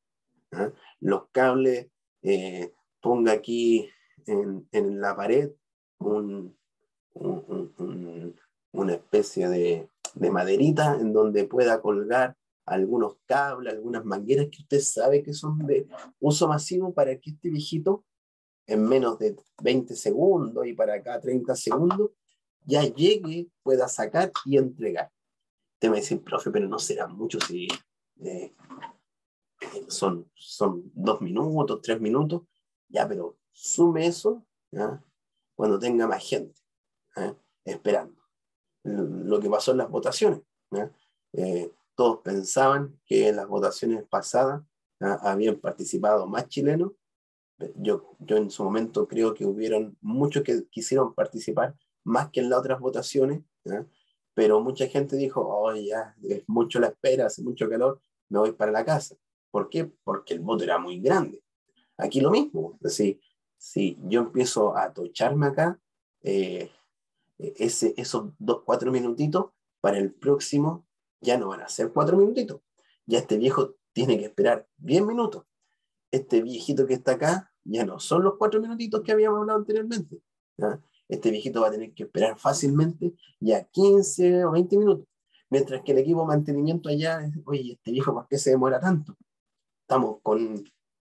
¿ah? Los cables, eh, ponga aquí en, en la pared un, un, un, un, una especie de, de maderita en donde pueda colgar algunos cables, algunas mangueras que usted sabe que son de uso masivo para que este viejito en menos de veinte segundos y para acá treinta segundos ya llegue, pueda sacar y entregar. Usted me dice, profe, pero no será mucho si eh, son, son dos minutos, tres minutos, ya, pero sume eso, ¿ya? Cuando tenga más gente, ¿ya? Esperando. Lo que pasó en las votaciones, ¿ya? Eh, todos pensaban que en las votaciones pasadas, ¿ya? Habían participado más chilenos. Yo, yo en su momento creo que hubieron muchos que quisieron participar más que en las otras votaciones, ¿ya? Pero mucha gente dijo, oh, ya, es mucho la espera, hace mucho calor, me voy para la casa. ¿Por qué? Porque el voto era muy grande. Aquí lo mismo, es decir, si yo empiezo a tocharme acá, eh, ese, esos dos, cuatro minutitos, para el próximo ya no van a ser cuatro minutitos. Ya este viejo tiene que esperar diez minutos. Este viejito que está acá ya no son los cuatro minutitos que habíamos hablado anteriormente, ¿ya? Este viejito va a tener que esperar fácilmente ya quince o veinte minutos. Mientras que el equipo de mantenimiento allá, oye, este viejo, ¿por qué se demora tanto? Estamos con,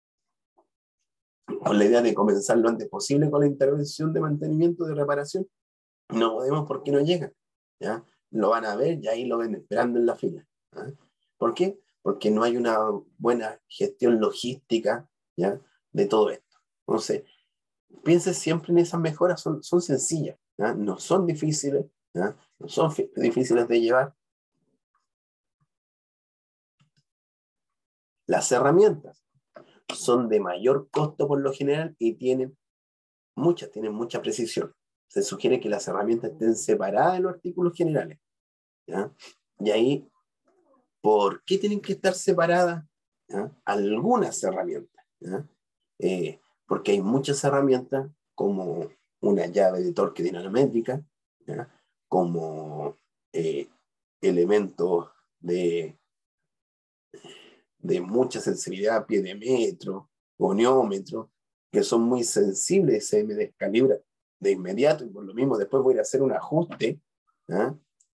con la idea de comenzar lo antes posible con la intervención de mantenimiento, de reparación. No podemos porque no llega, ¿ya? Lo van a ver y ahí lo ven esperando en la fila, ¿ya? ¿Por qué? Porque no hay una buena gestión logística, ¿ya? De todo esto. Entonces, piense siempre en esas mejoras, son, son sencillas, ¿ya? No son difíciles, ¿ya? No son difíciles de llevar. Las herramientas son de mayor costo por lo general y tienen muchas, tienen mucha precisión. Se sugiere que las herramientas estén separadas de los artículos generales, ¿ya? Y ahí, ¿por qué tienen que estar separadas? ¿Ya? Algunas herramientas, ¿ya? Eh, porque hay muchas herramientas como una llave de torque dinamétrica, ¿ya? Como eh, elementos de, de mucha sensibilidad, pie de metro, goniómetro, que son muy sensibles, se me descalibra de inmediato y por lo mismo después voy a ir a hacer un ajuste, ¿ya?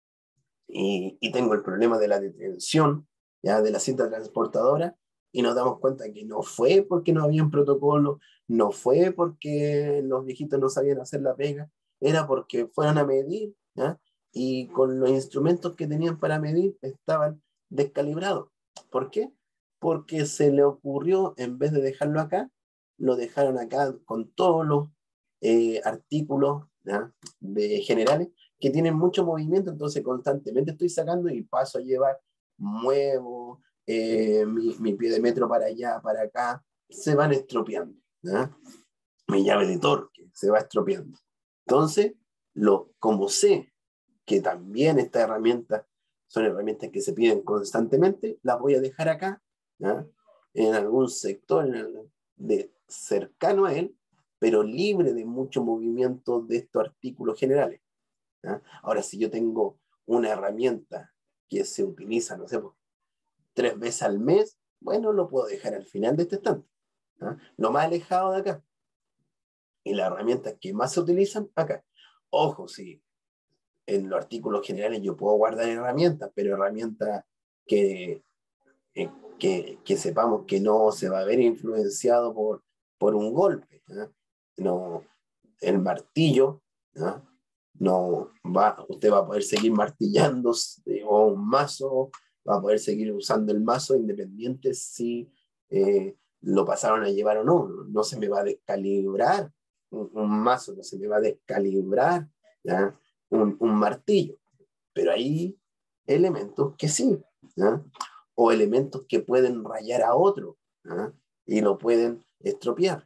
Y, y tengo el problema de la detención, ¿ya? De la cinta transportadora y nos damos cuenta que no fue porque no había un protocolo, no fue porque los viejitos no sabían hacer la pega, era porque fueron a medir, ¿ya? Y con los instrumentos que tenían para medir estaban descalibrados. ¿Por qué? Porque se le ocurrió, en vez de dejarlo acá, lo dejaron acá con todos los eh, artículos, ¿ya? De generales que tienen mucho movimiento, entonces constantemente estoy sacando y paso a llevar, muevo eh, mi, mi pie de metro para allá, para acá, se van estropeando, ¿ya? Mi llave de torque se va estropeando. Entonces, lo, como sé que también estas herramientas son herramientas que se piden constantemente, las voy a dejar acá, ¿ya? En algún sector en el, de, cercano a él, pero libre de mucho movimiento de estos artículos generales, ¿ya? Ahora, si yo tengo una herramienta que se utiliza, no sé, pues, tres veces al mes, bueno, lo puedo dejar al final de este estante, ¿ya? Lo más alejado de acá. Y las herramientas que más se utilizan, acá. Ojo, sí, en los artículos generales yo puedo guardar herramientas, pero herramientas que, eh, que, que sepamos que no se va a ver influenciado por, por un golpe, ¿ya? No, el martillo, ¿ya? No va, usted va a poder seguir martillando o un mazo, va a poder seguir usando el mazo independiente si eh, lo pasaron a llevar o no. No se me va a descalibrar un, un mazo, no se me va a descalibrar, ¿ya? Un, un martillo. Pero hay elementos que sí, ¿ya? O elementos que pueden rayar a otro, ¿ya? Y lo pueden estropear.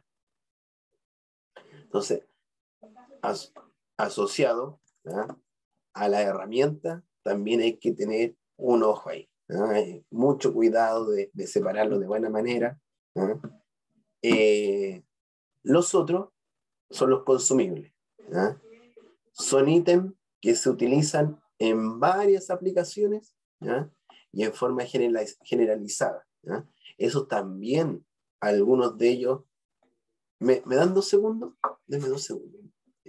Entonces, as, asociado, ¿ya? A la herramienta, también hay que tener un ojo ahí, ¿ya? Mucho cuidado de, de separarlo de buena manera, ¿ya? Eh, los otros son los consumibles, ¿ya? Son ítems que se utilizan en varias aplicaciones, ¿ya? Y en forma generalizada, ¿ya? Esos también algunos de ellos. ¿Me, ¿me dan dos segundos? Denme dos segundos.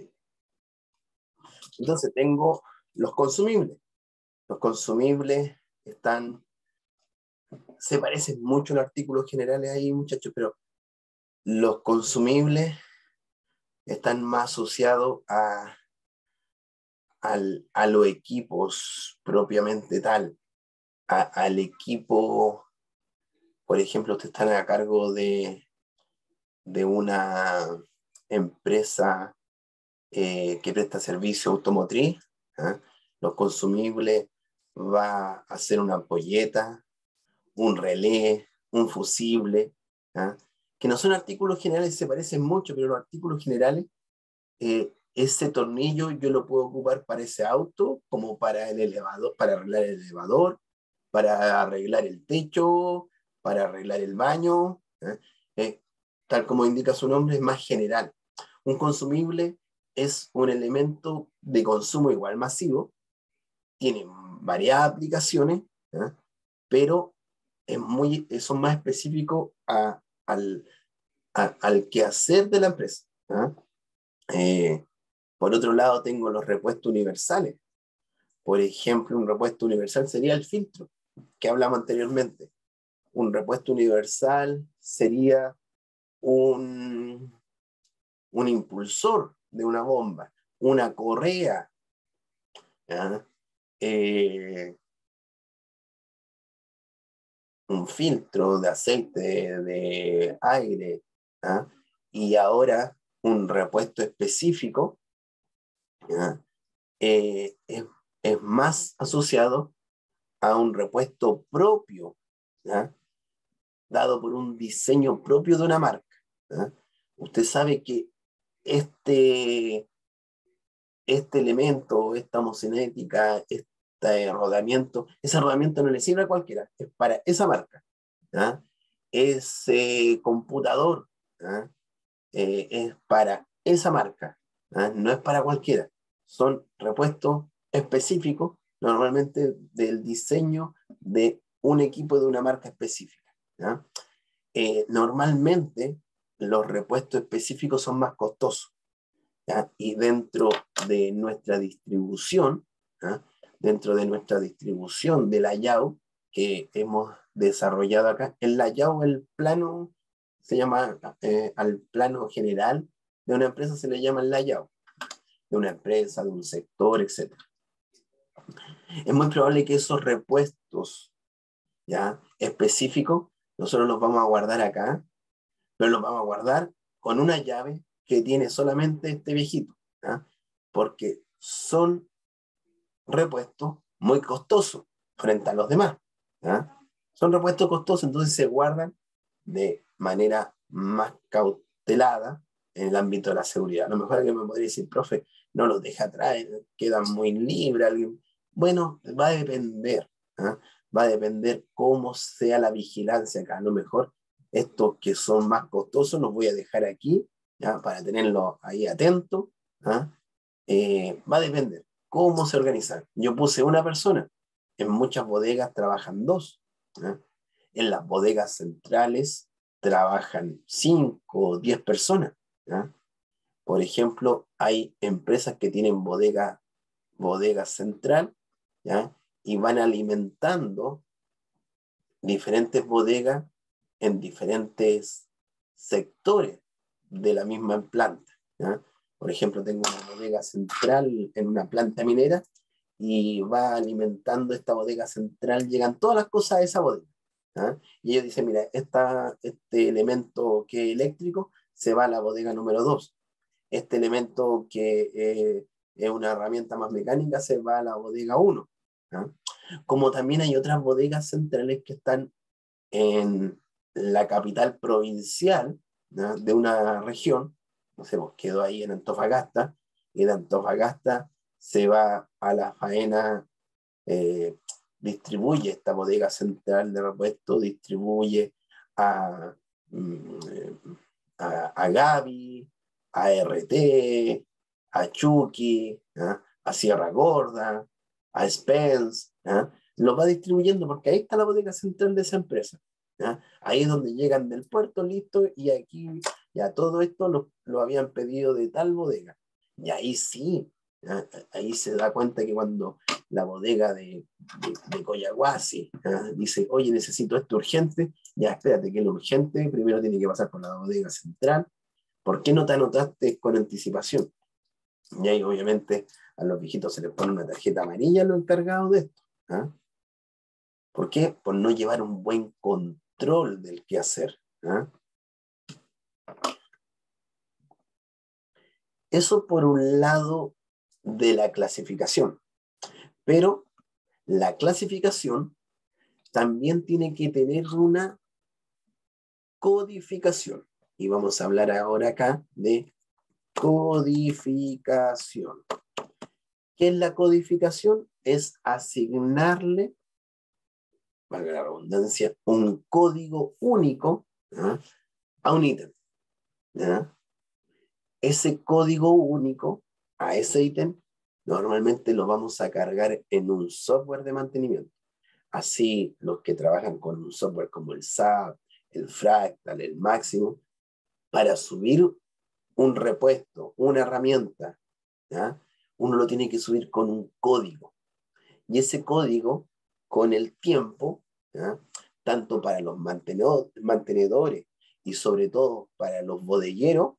Entonces tengo los consumibles. Los consumibles están, se parecen mucho a los artículos generales ahí, muchachos, pero los consumibles están más asociados a, al, a los equipos propiamente tal, a, al equipo, por ejemplo, ustedes están a cargo de, de una empresa eh, que presta servicio automotriz, ¿eh? Los consumibles va a ser una ampolleta, un relé, un fusible, ¿eh? Que no son artículos generales, se parecen mucho, pero los artículos generales, eh, ese tornillo yo lo puedo ocupar para ese auto, como para el elevador, para arreglar el elevador, para arreglar el techo, para arreglar el baño, ¿eh? Eh, tal como indica su nombre, es más general. Un consumible es un elemento de consumo igual masivo, tiene varias aplicaciones, ¿eh? Pero es muy, son más específicos a, al, a, al quehacer de la empresa, ¿eh? Eh, por otro lado, tengo los repuestos universales. Por ejemplo, un repuesto universal sería el filtro, que hablamos anteriormente. Un repuesto universal sería un, un impulsor de una bomba, una correa, ¿ya? Eh, un filtro de aceite, de, de aire, ¿ya? Y ahora un repuesto específico, ¿ya? Eh, es, es más asociado a un repuesto propio, ¿ya? Dado por un diseño propio de una marca, ¿ya? Usted sabe que este, este elemento, esta homocinética, este rodamiento, ese rodamiento no le sirve a cualquiera, es para esa marca, ¿ya? Ese computador, ¿ya? Eh, es para esa marca, ¿ya? No es para cualquiera, son repuestos específicos, normalmente del diseño de un equipo de una marca específica, ¿ya? Eh, normalmente los repuestos específicos son más costosos, ¿ya? Y dentro de nuestra distribución, ¿ya? Dentro de nuestra distribución de la YAU que hemos desarrollado acá, el la YAU, el plano, se llama, eh, al plano general de una empresa se le llama el la YAU, de una empresa, de un sector, etcétera. Es muy probable que esos repuestos, ¿ya? Específicos, nosotros los vamos a guardar acá, pero los vamos a guardar con una llave que tiene solamente este viejito, ¿ya? Porque son repuestos muy costosos frente a los demás, ¿ya? Son repuestos costosos, entonces se guardan de manera más cautelada en el ámbito de la seguridad. A lo mejor alguien me podría decir, profe, no los deja atrás, quedan muy libres. Alguien... Bueno, va a depender, ¿eh? Va a depender cómo sea la vigilancia acá. A lo mejor estos que son más costosos los voy a dejar aquí, ¿ya? Para tenerlos ahí atentos, ¿eh? Eh, va a depender cómo se organizan. Yo puse una persona, en muchas bodegas trabajan dos, ¿eh? En las bodegas centrales trabajan cinco o diez personas, ¿ya? Por ejemplo, hay empresas que tienen bodega, bodega central, ¿ya? Y van alimentando diferentes bodegas en diferentes sectores de la misma planta, ¿ya? Por ejemplo, tengo una bodega central en una planta minera y va alimentando esta bodega central, llegan todas las cosas a esa bodega, ¿ya? Y ellos dicen, mira, esta, este elemento que es eléctrico se va a la bodega número dos, este elemento que eh, es una herramienta más mecánica se va a la bodega uno, ¿ya? Como también hay otras bodegas centrales que están en la capital provincial, ¿no? De una región, no sé, pues quedó ahí en Antofagasta, y de Antofagasta se va a la faena, eh, distribuye esta bodega central de repuesto, distribuye a, a, a Gaby, a R T, a Chucky, ¿no? A Sierra Gorda, a Spence, ¿no? Lo va distribuyendo porque ahí está la bodega central de esa empresa, ¿ya? Ahí es donde llegan del puerto, listo, y aquí ya todo esto lo, lo habían pedido de tal bodega. Y ahí sí, ¿ya? Ahí se da cuenta que cuando la bodega de, de, de Coyahuasi, ¿ya? Dice, oye, necesito esto urgente, ya espérate, que es lo urgente, primero tiene que pasar por la bodega central. ¿Por qué no te anotaste con anticipación? Y ahí obviamente a los viejitos se les pone una tarjeta amarilla a los encargados de esto. ¿Ah? ¿Por qué? Por no llevar un buen control del quehacer. ¿Ah? Eso por un lado de la clasificación. Pero la clasificación también tiene que tener una codificación. Y vamos a hablar ahora acá de codificación. ¿Qué es la codificación? Es asignarle, valga la redundancia, un código único, ¿ah?, a un ítem. ¿Ah? Ese código único a ese ítem normalmente lo vamos a cargar en un software de mantenimiento. Así, los que trabajan con un software como el S A P, el Fractal, el Máximo, para subir un repuesto, una herramienta, ¿ya?, uno lo tiene que subir con un código. Y ese código, con el tiempo, ¿ya?, tanto para los mantenedores y sobre todo para los bodegueros,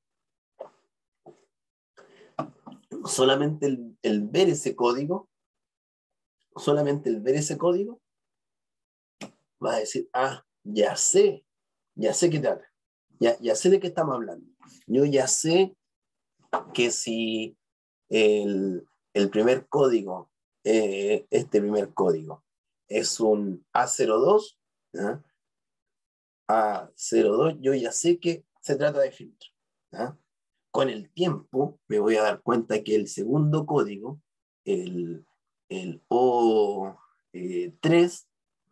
solamente el, el ver ese código, solamente el ver ese código, va a decir, ah, ya sé, ya sé qué trata, ya, ya sé de qué estamos hablando. Yo ya sé que si el, el primer código, eh, este primer código, es un A cero dos, ¿ya?, A cero dos, yo ya sé que se trata de filtro. ¿Ya? Con el tiempo me voy a dar cuenta que el segundo código, el, el O tres,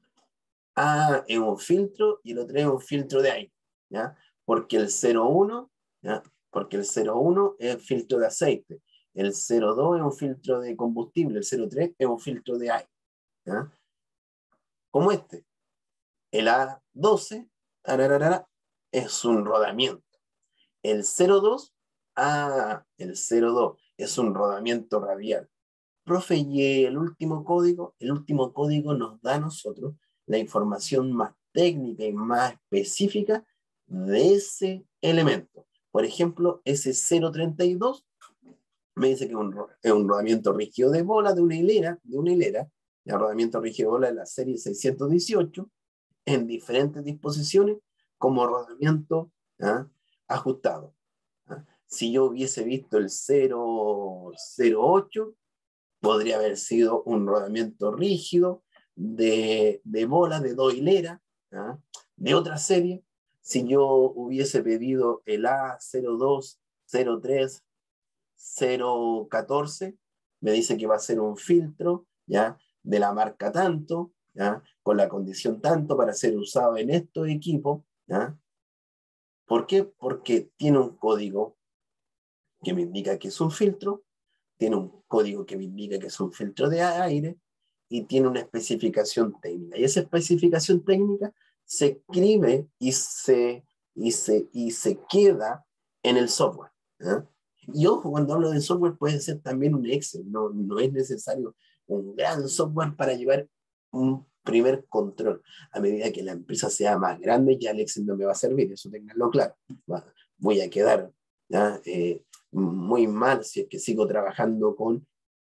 A es un filtro y el otro es un filtro de aire. ¿Ya? Porque el cero uno, ¿ya?, porque el cero uno es filtro de aceite, el cero dos es un filtro de combustible, el cero tres es un filtro de aire. ¿Ya? Como este. El A doce tararara, es un rodamiento. El cero dos, ah, el cero dos es un rodamiento radial. Profe, y el último código, el último código nos da a nosotros la información más técnica y más específica de ese elemento. Por ejemplo, ese cero treinta y dos me dice que es un, es un rodamiento rígido de bola de una hilera, de una hilera, el rodamiento rígido de bola de la serie seiscientos dieciocho, en diferentes disposiciones como rodamiento, ¿ah?, ajustado. ¿Ah? Si yo hubiese visto el cero cero ocho, podría haber sido un rodamiento rígido de, de bola de dos hileras, ¿ah?, de otra serie. Si yo hubiese pedido el A cero dos, cero tres, cero catorce, me dice que va a ser un filtro, ¿ya?, de la marca tanto, ¿ya?, con la condición tanto para ser usado en estos equipos. ¿Ya? ¿Por qué? Porque tiene un código que me indica que es un filtro, tiene un código que me indica que es un filtro de aire y tiene una especificación técnica. Y esa especificación técnica se escribe y se, y se, y se queda en el software. ¿Eh? Y ojo, cuando hablo de software puede ser también un Excel, no, no es necesario un gran software para llevar un primer control. A medida que la empresa sea más grande, ya el Excel no me va a servir, eso tenganlo claro. Voy a quedar, ¿ya?, eh, muy mal si es que sigo trabajando con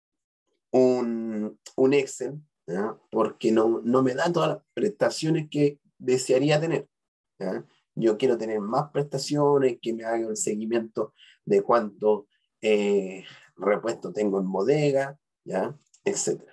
un, un Excel, ¿ya?, porque no, no me da todas las prestaciones que desearía tener. ¿Ya? Yo quiero tener más prestaciones, que me haga el seguimiento de cuánto eh, repuesto tengo en bodega, ¿ya?, etcétera.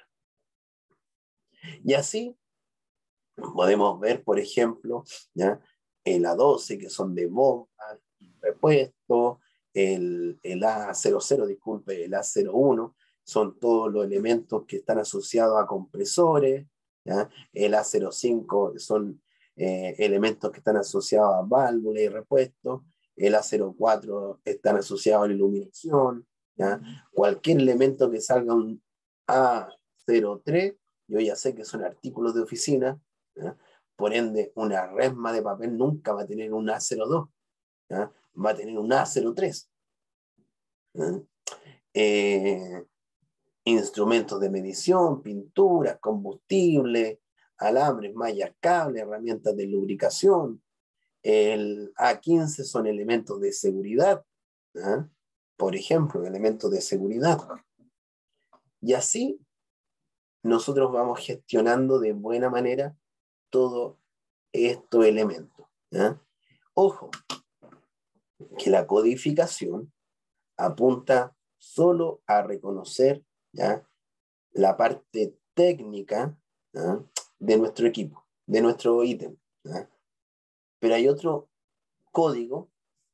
Y así podemos ver, por ejemplo, ¿ya?, el A doce, que son de bomba, repuesto, el, el A cero cero, disculpe, el A cero uno, son todos los elementos que están asociados a compresores, ¿ya? El A cero cinco son eh, elementos que están asociados a válvulas y repuestos, el A cero cuatro están asociados a la iluminación, ¿ya? Cualquier elemento que salga un A cero tres, yo ya sé que son artículos de oficina, ¿ya?, Por ende, una resma de papel nunca va a tener un A cero dos, ¿ya? Va a tener un A cero tres. ¿Ya? Eh, instrumentos de medición, pinturas, combustible, alambres, mallas, cables, herramientas de lubricación. El A quince son elementos de seguridad, ¿eh? Por ejemplo, elementos de seguridad. Y así nosotros vamos gestionando de buena manera todos estos elementos, ¿eh? Ojo, que la codificación apunta solo a reconocer, ¿ya?, la parte técnica, ¿ya?, de nuestro equipo, de nuestro ítem, ¿ya? Pero hay otro código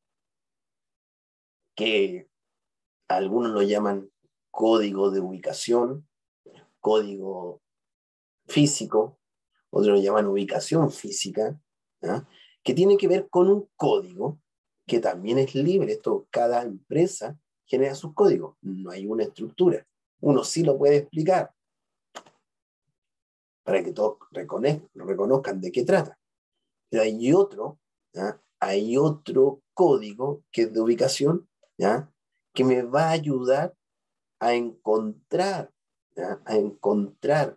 que algunos lo llaman código de ubicación, código físico, otros lo llaman ubicación física, ¿ya?, que tiene que ver con un código que también es libre. Esto, cada empresa genera sus códigos, no hay una estructura. Uno sí lo puede explicar para que todos reconozcan de qué trata. Pero hay otro, ¿ya?, hay otro código que es de ubicación, ¿ya?, que me va a ayudar a encontrar, ¿ya?, a encontrar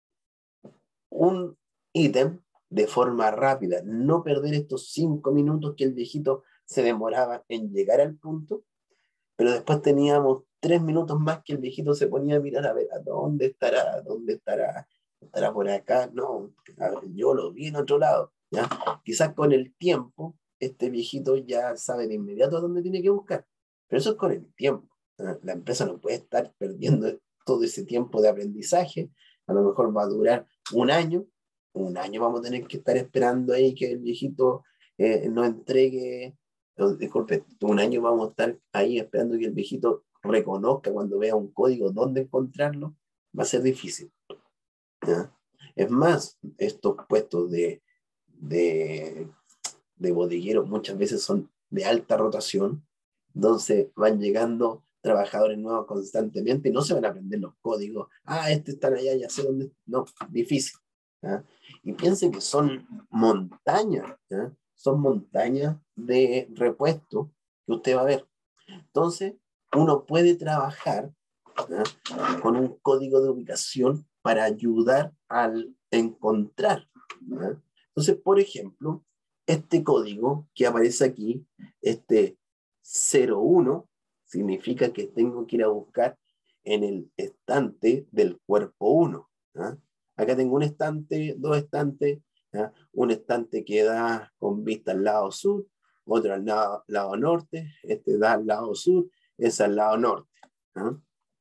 un ítem de forma rápida, no perder estos cinco minutos que el viejito se demoraba en llegar al punto, pero después teníamos tres minutos más que el viejito se ponía a mirar a ver a dónde estará, dónde estará, estará por acá, no, a ver, yo lo vi en otro lado, ¿ya? Quizás con el tiempo este viejito ya sabe de inmediato a dónde tiene que buscar, pero eso es con el tiempo, ¿ya? La empresa no puede estar perdiendo todo ese tiempo de aprendizaje. A lo mejor va a durar un año, un año vamos a tener que estar esperando ahí que el viejito eh, nos entregue, no, disculpe, un año vamos a estar ahí esperando que el viejito reconozca cuando vea un código dónde encontrarlo. Va a ser difícil, ¿ya? Es más, estos puestos de, de, de bodegueros muchas veces son de alta rotación, entonces van llegando trabajadores nuevos constantemente y no se van a aprender los códigos. Ah, este está allá, ya sé dónde. No, difícil, ¿ya? Y piensen que son montañas, ¿ya? Son montañas de repuesto que usted va a ver. Entonces, uno puede trabajar, ¿ya?, con un código de ubicación para ayudar al encontrar, ¿ya? Entonces, por ejemplo, este código que aparece aquí, este cero uno, significa que tengo que ir a buscar en el estante del cuerpo uno, ¿ya? Acá tengo un estante, dos estantes, ¿ya? Un estante que da con vista al lado sur, otro al lado, lado norte, este da al lado sur, es al lado norte, ¿ya?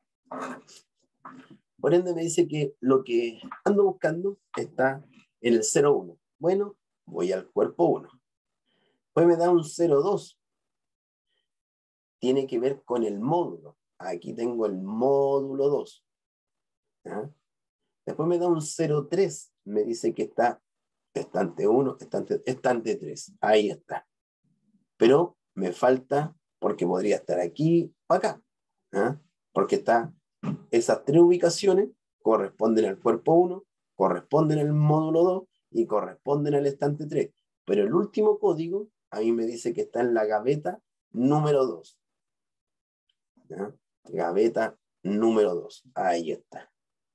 Por ende me dice que lo que ando buscando está en el cero uno. Bueno, voy al cuerpo uno. Después me da un cero dos. Tiene que ver con el módulo. Aquí tengo el módulo dos, ¿ya? Después me da un cero tres. Me dice que está estante uno, estante, estante tres. Ahí está. Pero me falta, porque podría estar aquí o acá, ¿ya? Porque está, esas tres ubicaciones corresponden al cuerpo uno, corresponden al módulo dos y corresponden al estante tres. Pero el último código a mí me dice que está en la gaveta número dos, ¿ya? Gaveta número dos. Ahí está.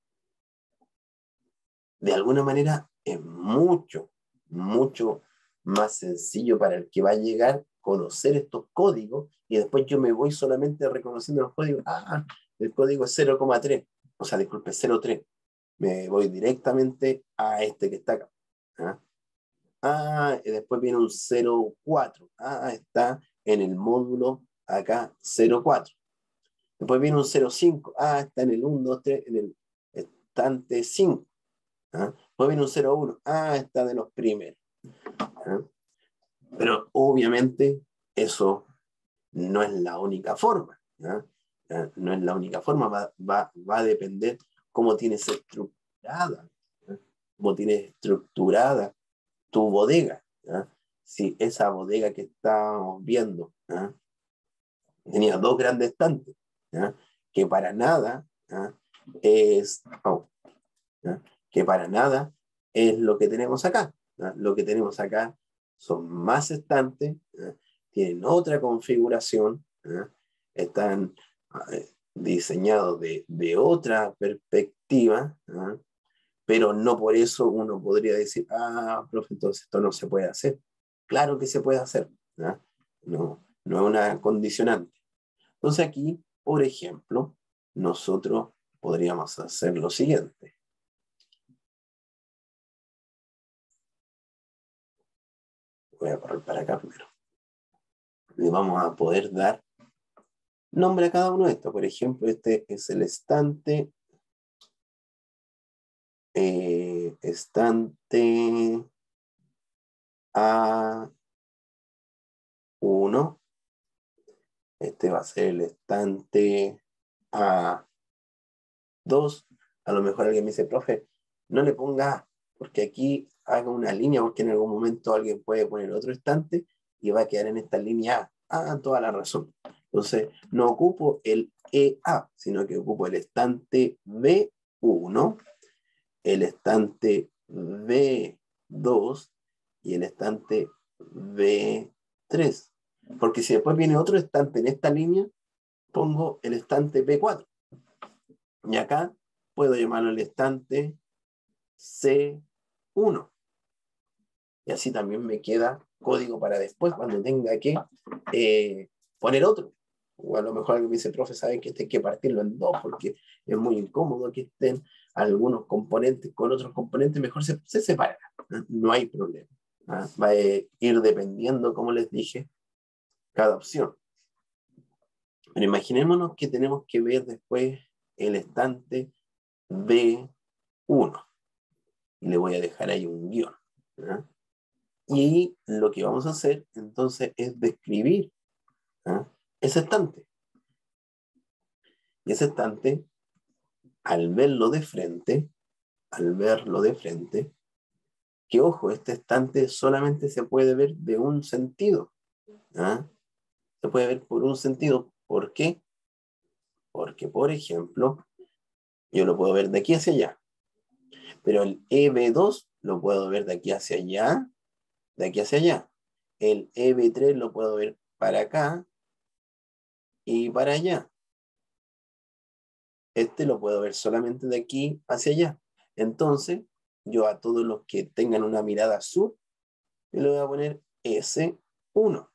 De alguna manera es mucho, mucho más sencillo para el que va a llegar conocer estos códigos y después yo me voy solamente reconociendo los códigos. Ah, el código es cero coma tres, o sea, disculpe, cero tres. Me voy directamente a este que está acá. ¿Ah? Ah, y después viene un cero cuatro. Ah, está en el módulo acá cero cuatro. Después viene un cero cinco. Ah, está en el uno, dos, tres, en el estante cinco. ¿Ah? Después viene un cero uno. Ah, está de los primeros. ¿Ah? Pero obviamente eso no es la única forma. ¿Ah? ¿Ah? No es la única forma. Va, va, va a depender cómo tienes estructurada. ¿Ah? Cómo tienes estructurada tu bodega. ¿Ah? Si esa bodega que estábamos viendo, ¿ah?, tenía dos grandes estantes, ¿ah?, que para nada, ¿ah?, es oh, ¿ah?, que para nada es lo que tenemos acá. ¿no? Lo que tenemos acá son más estantes, ¿no? Tienen otra configuración, ¿no? Están eh, diseñados de, de otra perspectiva, ¿no? Pero no por eso uno podría decir, ah, profe, entonces esto no se puede hacer. Claro que se puede hacer, ¿no? No, no es una condicionante. Entonces aquí, por ejemplo, nosotros podríamos hacer lo siguiente. Voy a correr para acá primero. Le vamos a poder dar nombre a cada uno de estos. Por ejemplo, este es el estante. Eh, estante A uno. Este va a ser el estante A dos. A lo mejor alguien me dice, profe, no le ponga, porque aquí haga una línea, porque en algún momento alguien puede poner otro estante y va a quedar en esta línea A. Ah, toda la razón. Entonces, no ocupo el E A, sino que ocupo el estante B uno, el estante B dos y el estante B tres. Porque si después viene otro estante en esta línea, pongo el estante B cuatro. Y acá puedo llamarlo el estante C uno. Y así también me queda código para después, cuando tenga que eh, poner otro. O a lo mejor alguien me dice, profe, saben que este hay que partirlo en dos porque es muy incómodo que estén algunos componentes con otros componentes, mejor se, se separan. ¿No? No hay problema. ¿Ah? Va a ir dependiendo, como les dije, cada opción. Pero imaginémonos que tenemos que ver después el estante B uno. Y le voy a dejar ahí un guión. ¿Ah? Y lo que vamos a hacer entonces es describir ¿ah? ese estante. Y ese estante, al verlo de frente, al verlo de frente, que ojo, este estante solamente se puede ver de un sentido. ¿Ah? Se puede ver por un sentido. ¿Por qué? Porque, por ejemplo, yo lo puedo ver de aquí hacia allá. Pero el E B dos lo puedo ver de aquí hacia allá, de aquí hacia allá. El E B tres lo puedo ver para acá y para allá. Este lo puedo ver solamente de aquí hacia allá. Entonces, yo a todos los que tengan una mirada sur, yo le voy a poner S uno.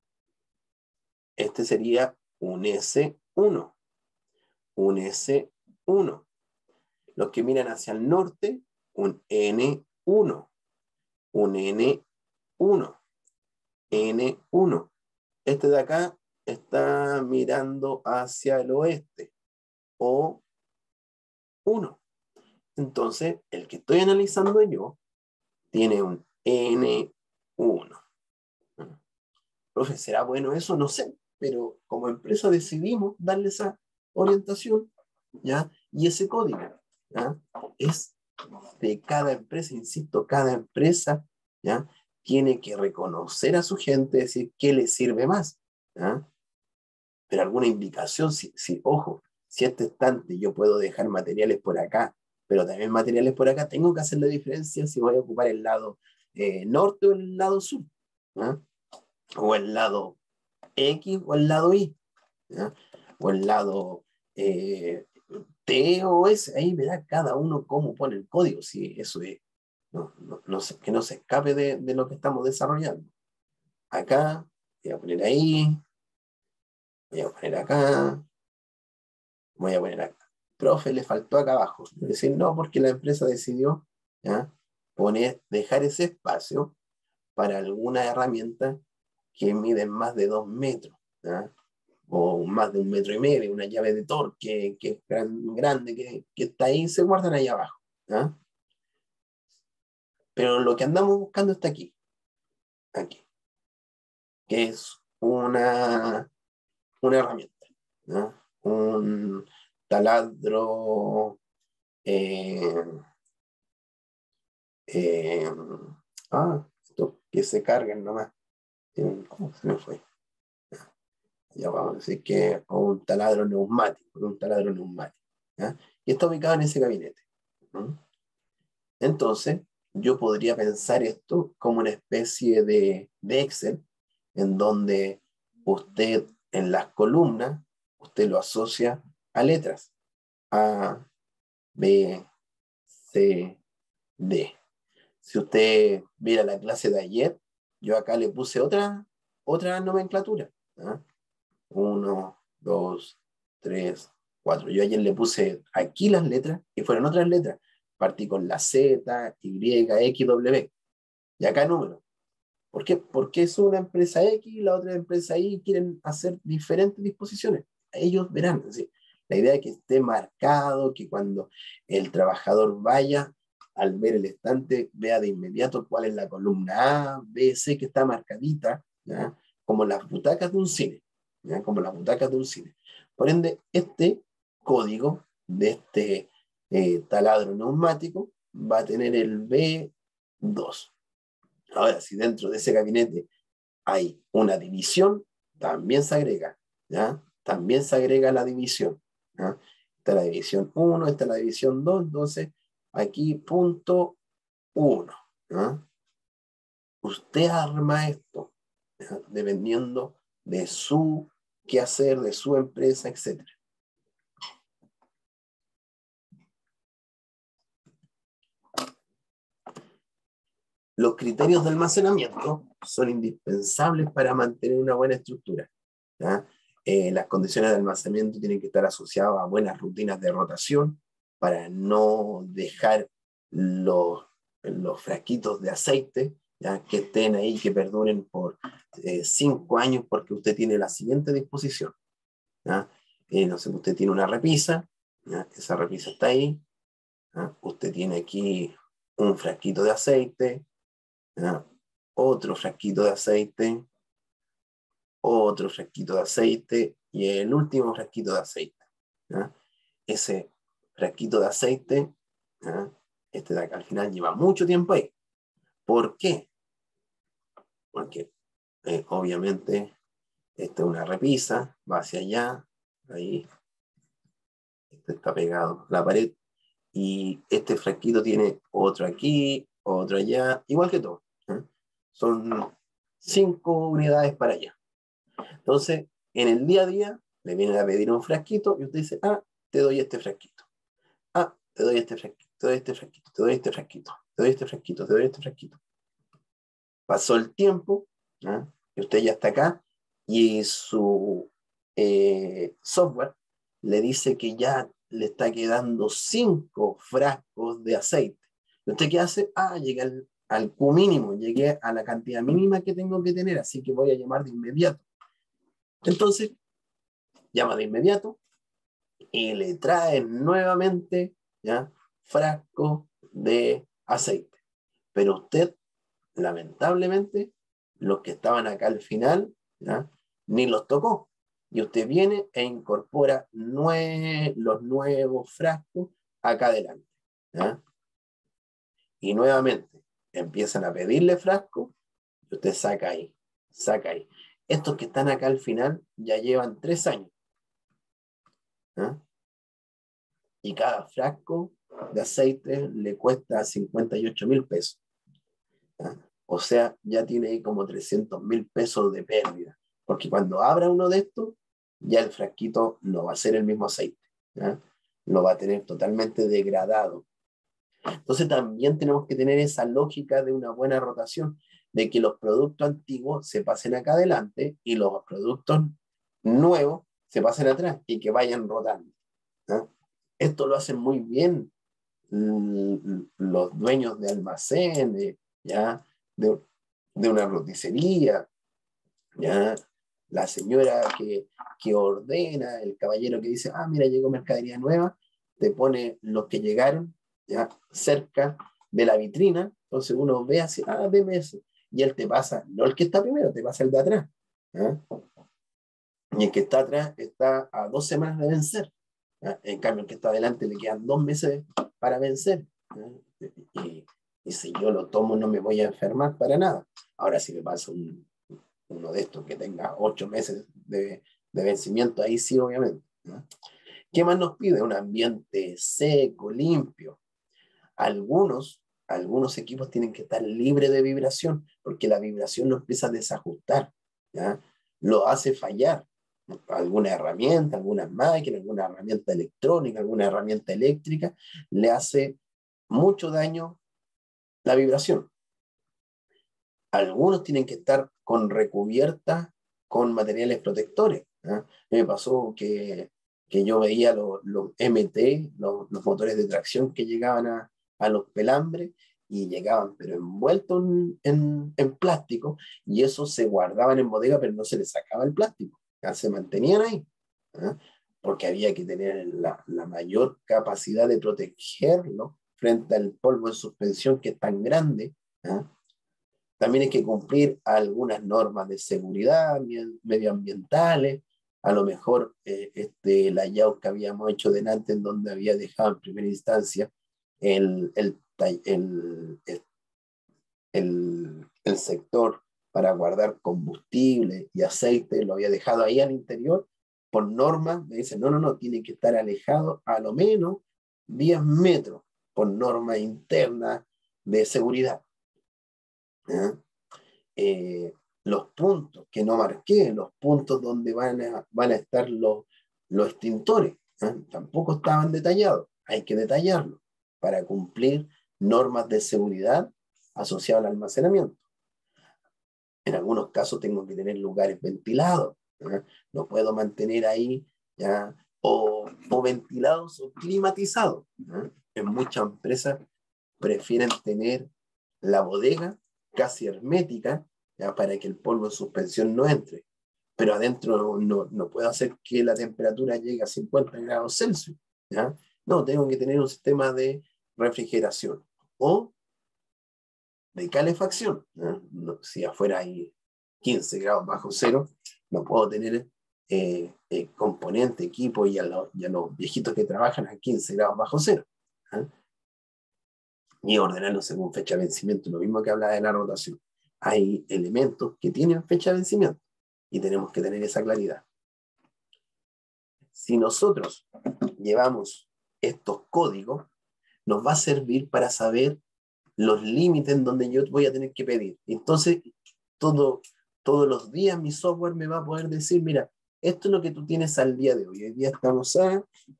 Este sería un S uno. Un S uno. Los que miran hacia el norte, un N uno. Un N uno. N uno. Este de acá está mirando hacia el oeste. O uno. Entonces, el que estoy analizando yo tiene un N uno. Profe, ¿será bueno eso? No sé, pero como empresa decidimos darle esa orientación, ¿ya? Y ese código, ¿ya? Es de cada empresa, insisto, cada empresa, ¿ya? Tiene que reconocer a su gente, decir qué le sirve más, ¿ya? Pero alguna indicación, si, si, ojo, si este estante yo puedo dejar materiales por acá, pero también materiales por acá, tengo que hacer la diferencia si voy a ocupar el lado eh, norte o el lado sur, ¿ya? O el lado X o el lado Y, ¿ya? O el lado eh, T o S, ahí verá cada uno cómo pone el código, si eso es, no, no, no se, que no se escape de, de lo que estamos desarrollando. Acá, voy a poner ahí, voy a poner acá, voy a poner acá. Profe, le faltó acá abajo. Es decir, no, porque la empresa decidió, ¿ya? Poner, dejar ese espacio para alguna herramienta que miden más de dos metros, ¿ya? O más de un metro y medio, una llave de Thor que, que es gran, grande, que, que está ahí, se guardan ahí abajo, ¿ya? Pero lo que andamos buscando está aquí, aquí, que es una, una herramienta, ¿ya? Un taladro eh, eh, ah, esto que se carguen nomás. Oh, se me fue. Ya vamos a decir que o un taladro neumático, un taladro neumático. ¿Ya? Y está ubicado en ese gabinete. ¿Mm? Entonces, yo podría pensar esto como una especie de, de Excel, en donde usted en las columnas, usted lo asocia a letras, A, B, C, D. Si usted viera la clase de ayer, yo acá le puse otra, otra nomenclatura. ¿Ah? Uno, dos, tres, cuatro. Yo ayer le puse aquí las letras y fueron otras letras. Partí con la Z, Y, X, W. Y acá número. ¿Por qué? Porque es una empresa X, la otra empresa Y, quieren hacer diferentes disposiciones. Ellos verán. ¿Sí? La idea es que esté marcado, que cuando el trabajador vaya, al ver el estante, vea de inmediato cuál es la columna A, B, C, que está marcadita, ¿ya? Como las butacas de un cine, ¿ya? Como las butacas de un cine. Por ende, este código de este eh, taladro neumático va a tener el B dos. Ahora, si dentro de ese gabinete hay una división, también se agrega, ¿ya? También se agrega la división, ¿ya? Está la división uno, está la división dos, entonces aquí punto uno, ¿ya? Usted arma esto, ¿ya? Dependiendo de su quehacer, de su empresa, etcétera. Los criterios de almacenamiento son indispensables para mantener una buena estructura, ¿ya? Eh, las condiciones de almacenamiento tienen que estar asociadas a buenas rutinas de rotación para no dejar los, los frasquitos de aceite, ¿ya? Que estén ahí, que perduren por eh, cinco años, porque usted tiene la siguiente disposición, ¿ya? Eh, no sé, usted tiene una repisa, ¿ya? Esa repisa está ahí, ¿ya? Usted tiene aquí un frasquito de aceite, ¿ya? Otro frasquito de aceite, otro frasquito de aceite y el último frasquito de aceite, ¿ya? Ese frasquito de aceite, ¿ya? Este de acá al final lleva mucho tiempo ahí. ¿Por qué? Porque eh, obviamente esta es una repisa, va hacia allá, ahí, este está pegado a la pared, y este frasquito tiene otro aquí, otro allá, igual que todo, ¿eh? Son cinco unidades para allá. Entonces, en el día a día, le vienen a pedir un frasquito y usted dice, ah, te doy este frasquito. Ah, te doy este frasquito, te doy este frasquito, te doy este frasquito, te doy este frasquito, te doy este frasquito. Pasó el tiempo, ¿eh? Y usted ya está acá y su eh, software le dice que ya le está quedando cinco frascos de aceite. ¿Y usted qué hace? Ah, llegué al, al Q mínimo, llegué a la cantidad mínima que tengo que tener, así que voy a llamar de inmediato. Entonces, llama de inmediato y le traen nuevamente, ¿ya? Frasco de aceite. Pero usted, lamentablemente, los que estaban acá al final, ¿ya? Ni los tocó. Y usted viene e incorpora nue los nuevos frascos acá adelante, ¿ya? Y nuevamente empiezan a pedirle frasco y usted saca ahí, saca ahí. Estos que están acá al final ya llevan tres años, ¿ya? Y cada frasco de aceite le cuesta cincuenta y ocho mil pesos, ¿ya? O sea, ya tiene ahí como trescientos mil pesos de pérdida, porque cuando abra uno de estos, ya el frasquito no va a ser el mismo aceite, ¿ya? Lo va a tener totalmente degradado. Entonces también tenemos que tener esa lógica de una buena rotación, de que los productos antiguos se pasen acá adelante y los productos nuevos se pasen atrás y que vayan rotando, ¿ya? Esto lo hacen muy bien los dueños de almacenes, ¿ya? De, de una roticería, ¿ya? La señora que, que ordena, el caballero que dice, ah, mira, llegó mercadería nueva, te pone los que llegaron, ¿ya? Cerca de la vitrina, entonces uno ve así, ah, deme ese, y él te pasa, no el que está primero, te pasa el de atrás, ¿ya? Y el que está atrás está a dos semanas de vencer, ¿ya? En cambio, el que está adelante le quedan dos meses para vencer, ¿ya? Y, y si yo lo tomo no me voy a enfermar para nada. Ahora si me pasa un, uno de estos que tenga ocho meses de, de vencimiento, ahí sí, obviamente, ¿no? ¿Qué más nos pide? Un ambiente seco, limpio. Algunos algunos equipos tienen que estar libres de vibración, porque la vibración lo empieza a desajustar, ¿ya? Lo hace fallar. Alguna herramienta, alguna máquina, alguna herramienta electrónica, alguna herramienta eléctrica, le hace mucho daño la vibración. Algunos tienen que estar con recubiertas con materiales protectores, ¿eh? Me pasó que, que yo veía los, los M T, los, los motores de tracción que llegaban a, a los pelambres y llegaban pero envueltos en, en, en plástico, y eso se guardaban en bodega pero no se les sacaba el plástico, ya se mantenían ahí, ¿eh? Porque había que tener la, la mayor capacidad de protegerlo frente al polvo de suspensión que es tan grande, ¿eh? También hay que cumplir algunas normas de seguridad medioambientales. A lo mejor eh, este, la layout que habíamos hecho delante, en donde había dejado en primera instancia el, el, el, el, el sector para guardar combustible y aceite, lo había dejado ahí al interior. Por norma, me dicen, no, no, no, tiene que estar alejado a lo menos diez metros, por norma interna de seguridad. ¿Eh? Eh, los puntos que no marqué, los puntos donde van a, van a estar los, los extintores, ¿eh? Tampoco estaban detallados, hay que detallarlo para cumplir normas de seguridad asociadas al almacenamiento. En algunos casos tengo que tener lugares ventilados, ¿eh? No puedo mantener ahí, ¿ya? O, o ventilados o climatizados, ¿eh? En muchas empresas prefieren tener la bodega casi hermética, ¿ya? Para que el polvo de suspensión no entre. Pero adentro no, no, no puedo hacer que la temperatura llegue a cincuenta grados Celsius, ¿ya? No, tengo que tener un sistema de refrigeración o de calefacción, ¿ya? No, si afuera hay quince grados bajo cero, no puedo tener eh, eh, componente, equipo y a, lo, y a los viejitos que trabajan a quince grados bajo cero, ¿ya? Y ordenarlo según fecha de vencimiento, lo mismo que hablaba de la rotación. Hay elementos que tienen fecha de vencimiento y tenemos que tener esa claridad. Si nosotros llevamos estos códigos, nos va a servir para saber los límites en donde yo voy a tener que pedir. Entonces, todo, todos los días mi software me va a poder decir, mira, esto es lo que tú tienes al día de hoy. Hoy día estamos a...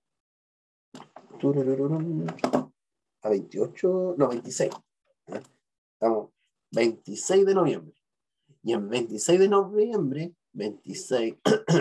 a veintiocho, no, veintiséis. ¿Eh? Estamos veintiséis de noviembre. Y en veintiséis de noviembre, veintiséis,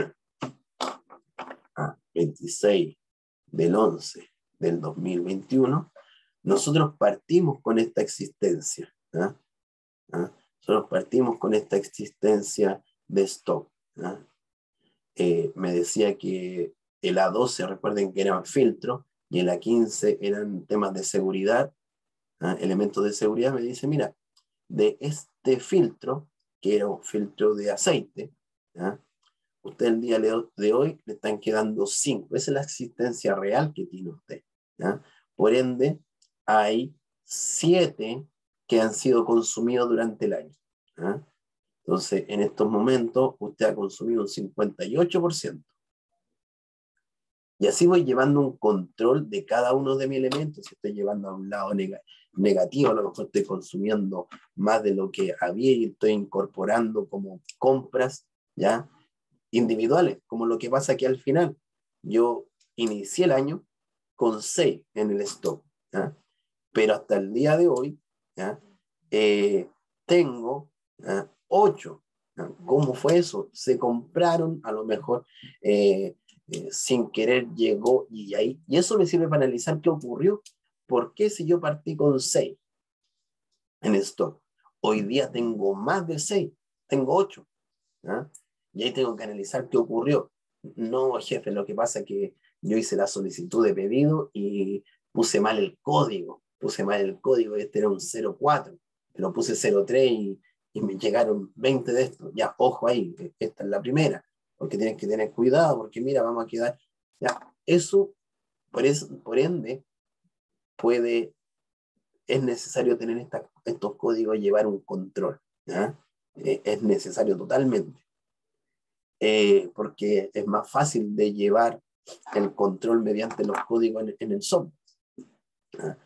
ah, veintiséis del once del dos mil veintiuno, nosotros partimos con esta existencia. ¿Eh? ¿Eh? Nosotros partimos con esta existencia de stock. ¿Eh? Eh, me decía que el A doce, recuerden que eran filtros, y el A quince eran temas de seguridad, ¿eh? Elementos de seguridad. Me dice, mira, de este filtro, que era un filtro de aceite, ¿eh? Usted el día de hoy le están quedando cinco. Esa es la existencia real que tiene usted, ¿ya? Por ende, hay siete que han sido consumidos durante el año, ¿ya? Entonces, en estos momentos, usted ha consumido un cincuenta y ocho por ciento. Y así voy llevando un control de cada uno de mis elementos. Si estoy llevando a un lado neg negativo, a lo mejor estoy consumiendo más de lo que había y estoy incorporando como compras, ¿ya? Individuales, como lo que pasa aquí al final. Yo inicié el año con seis en el stock, ¿ya? Pero hasta el día de hoy, ¿ya? Eh, tengo, ¿ya? ocho. ¿Ya? ¿Cómo fue eso? Se compraron, a lo mejor eh, eh, sin querer llegó y ahí. Y eso me sirve para analizar qué ocurrió. ¿Por qué si yo partí con seis en stock, hoy día tengo más de seis, tengo ocho? ¿Ya? Y ahí tengo que analizar qué ocurrió. No, jefe, lo que pasa es que yo hice la solicitud de pedido y puse mal el código. Puse mal el código, este era un cero cuatro, pero puse cero tres y, y me llegaron veinte de estos. Ya, ojo ahí, esta es la primera, porque tienes que tener cuidado, porque mira, vamos a quedar. Ya, eso, por, eso, por ende, puede, es necesario tener esta, estos códigos, llevar un control. ¿Ya? Eh, es necesario totalmente. Eh, porque es más fácil de llevar el control mediante los códigos en, en el software. ¿Ah?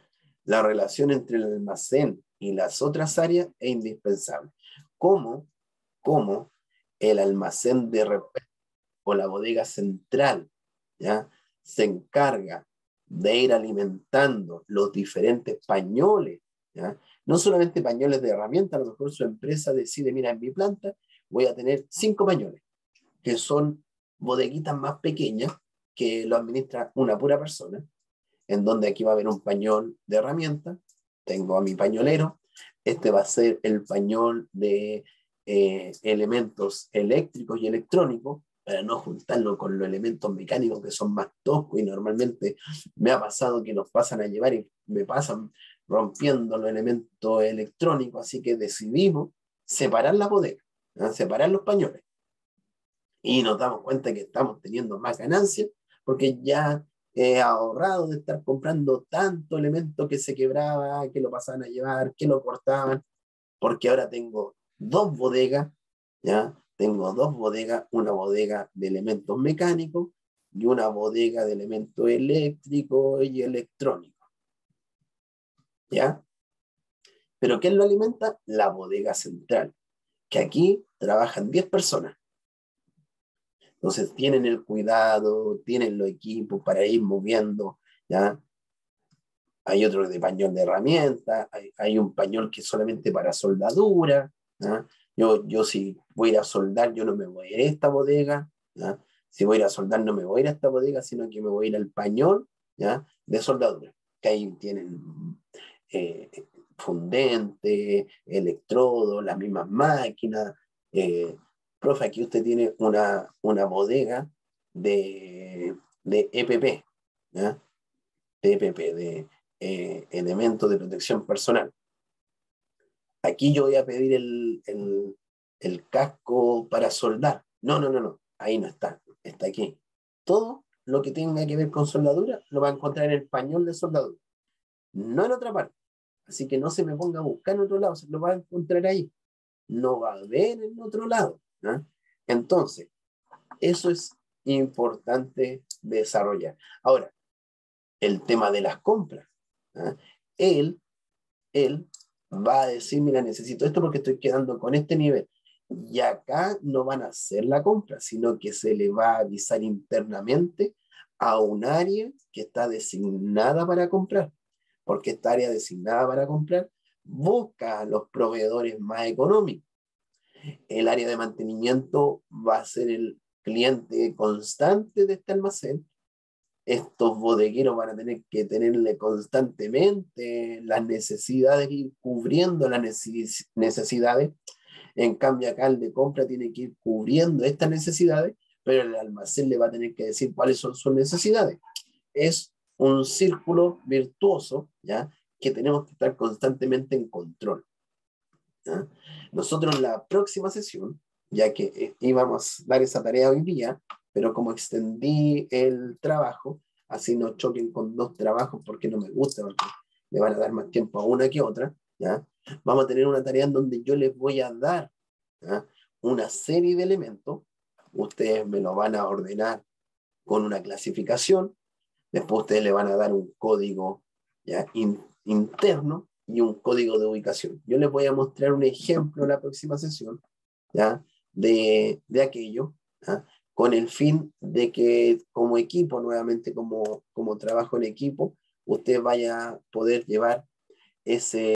la relación entre el almacén y las otras áreas es indispensable. ¿Cómo? ¿Cómo el almacén de repente o la bodega central, ¿ya?, se encarga de ir alimentando los diferentes pañoles, ¿ya? No solamente pañoles de herramienta, a lo mejor su empresa decide, mira, en mi planta voy a tener cinco pañoles, que son bodeguitas más pequeñas, que lo administra una pura persona, en donde aquí va a haber un pañol de herramienta, tengo a mi pañolero, este va a ser el pañol de eh, elementos eléctricos y electrónicos, para no juntarlo con los elementos mecánicos que son más toscos, y normalmente me ha pasado que nos pasan a llevar y me pasan rompiendo los elementos electrónicos, así que decidimos separar la bodega, ¿no?, separar los pañoles, y nos damos cuenta que estamos teniendo más ganancias, porque ya he ahorrado de estar comprando tanto elemento que se quebraba, que lo pasaban a llevar, que lo cortaban, porque ahora tengo dos bodegas, ¿ya? Tengo dos bodegas, una bodega de elementos mecánicos y una bodega de elementos eléctricos y electrónicos, ¿ya? ¿Pero quién lo alimenta? La bodega central, que aquí trabajan diez personas. Entonces tienen el cuidado, tienen los equipos para ir moviendo, ¿ya? Hay otro de pañol de herramientas, hay, hay un pañol que es solamente para soldadura, ¿ya? Yo, yo si voy a ir a soldar, yo no me voy a ir a esta bodega, ¿ya? Si voy a ir a soldar, no me voy a ir a esta bodega, sino que me voy a ir al pañol, ¿ya?, de soldadura, que ahí tienen eh, fundente, electrodo, las mismas máquinas. Eh, profe, aquí usted tiene una, una bodega de, de E P P, ¿ya?, de E P P, de eh, elementos de protección personal. Aquí yo voy a pedir el, el, el casco para soldar. No, no, no, no, ahí no está, está aquí. Todo lo que tenga que ver con soldadura lo va a encontrar en el pañol de soldadura, no en otra parte. Así que no se me ponga a buscar en otro lado, se lo va a encontrar ahí. No va a haber en otro lado, ¿no? Entonces, eso es importante desarrollar. Ahora, el tema de las compras, ¿no? Él, él va a decir, mira, necesito esto porque estoy quedando con este nivel. Y acá no van a hacer la compra, sino que se le va a avisar internamente a un área que está designada para comprar, porque esta área designada para comprar busca a los proveedores más económicos. El área de mantenimiento va a ser el cliente constante de este almacén. Estos bodegueros van a tener que tenerle constantemente las necesidades, ir cubriendo las necesidades. En cambio, acá el de compra tiene que ir cubriendo estas necesidades, pero el almacén le va a tener que decir cuáles son sus necesidades. Es un círculo virtuoso, ¿ya?, que tenemos que estar constantemente en control, ¿ya? Nosotros en la próxima sesión, ya que eh, íbamos a dar esa tarea hoy día, pero como extendí el trabajo, así no choquen con dos trabajos porque no me gusta, porque le van a dar más tiempo a una que a otra, ¿ya? Vamos a tener una tarea en donde yo les voy a dar, ¿ya?, una serie de elementos. Ustedes me lo van a ordenar con una clasificación, después ustedes le van a dar un código, ¿ya?, in, interno y un código de ubicación. Yo les voy a mostrar un ejemplo en la próxima sesión, ¿ya?, de, de aquello, ¿ya?, con el fin de que como equipo, nuevamente como, como trabajo en equipo, usted vaya a poder llevar ese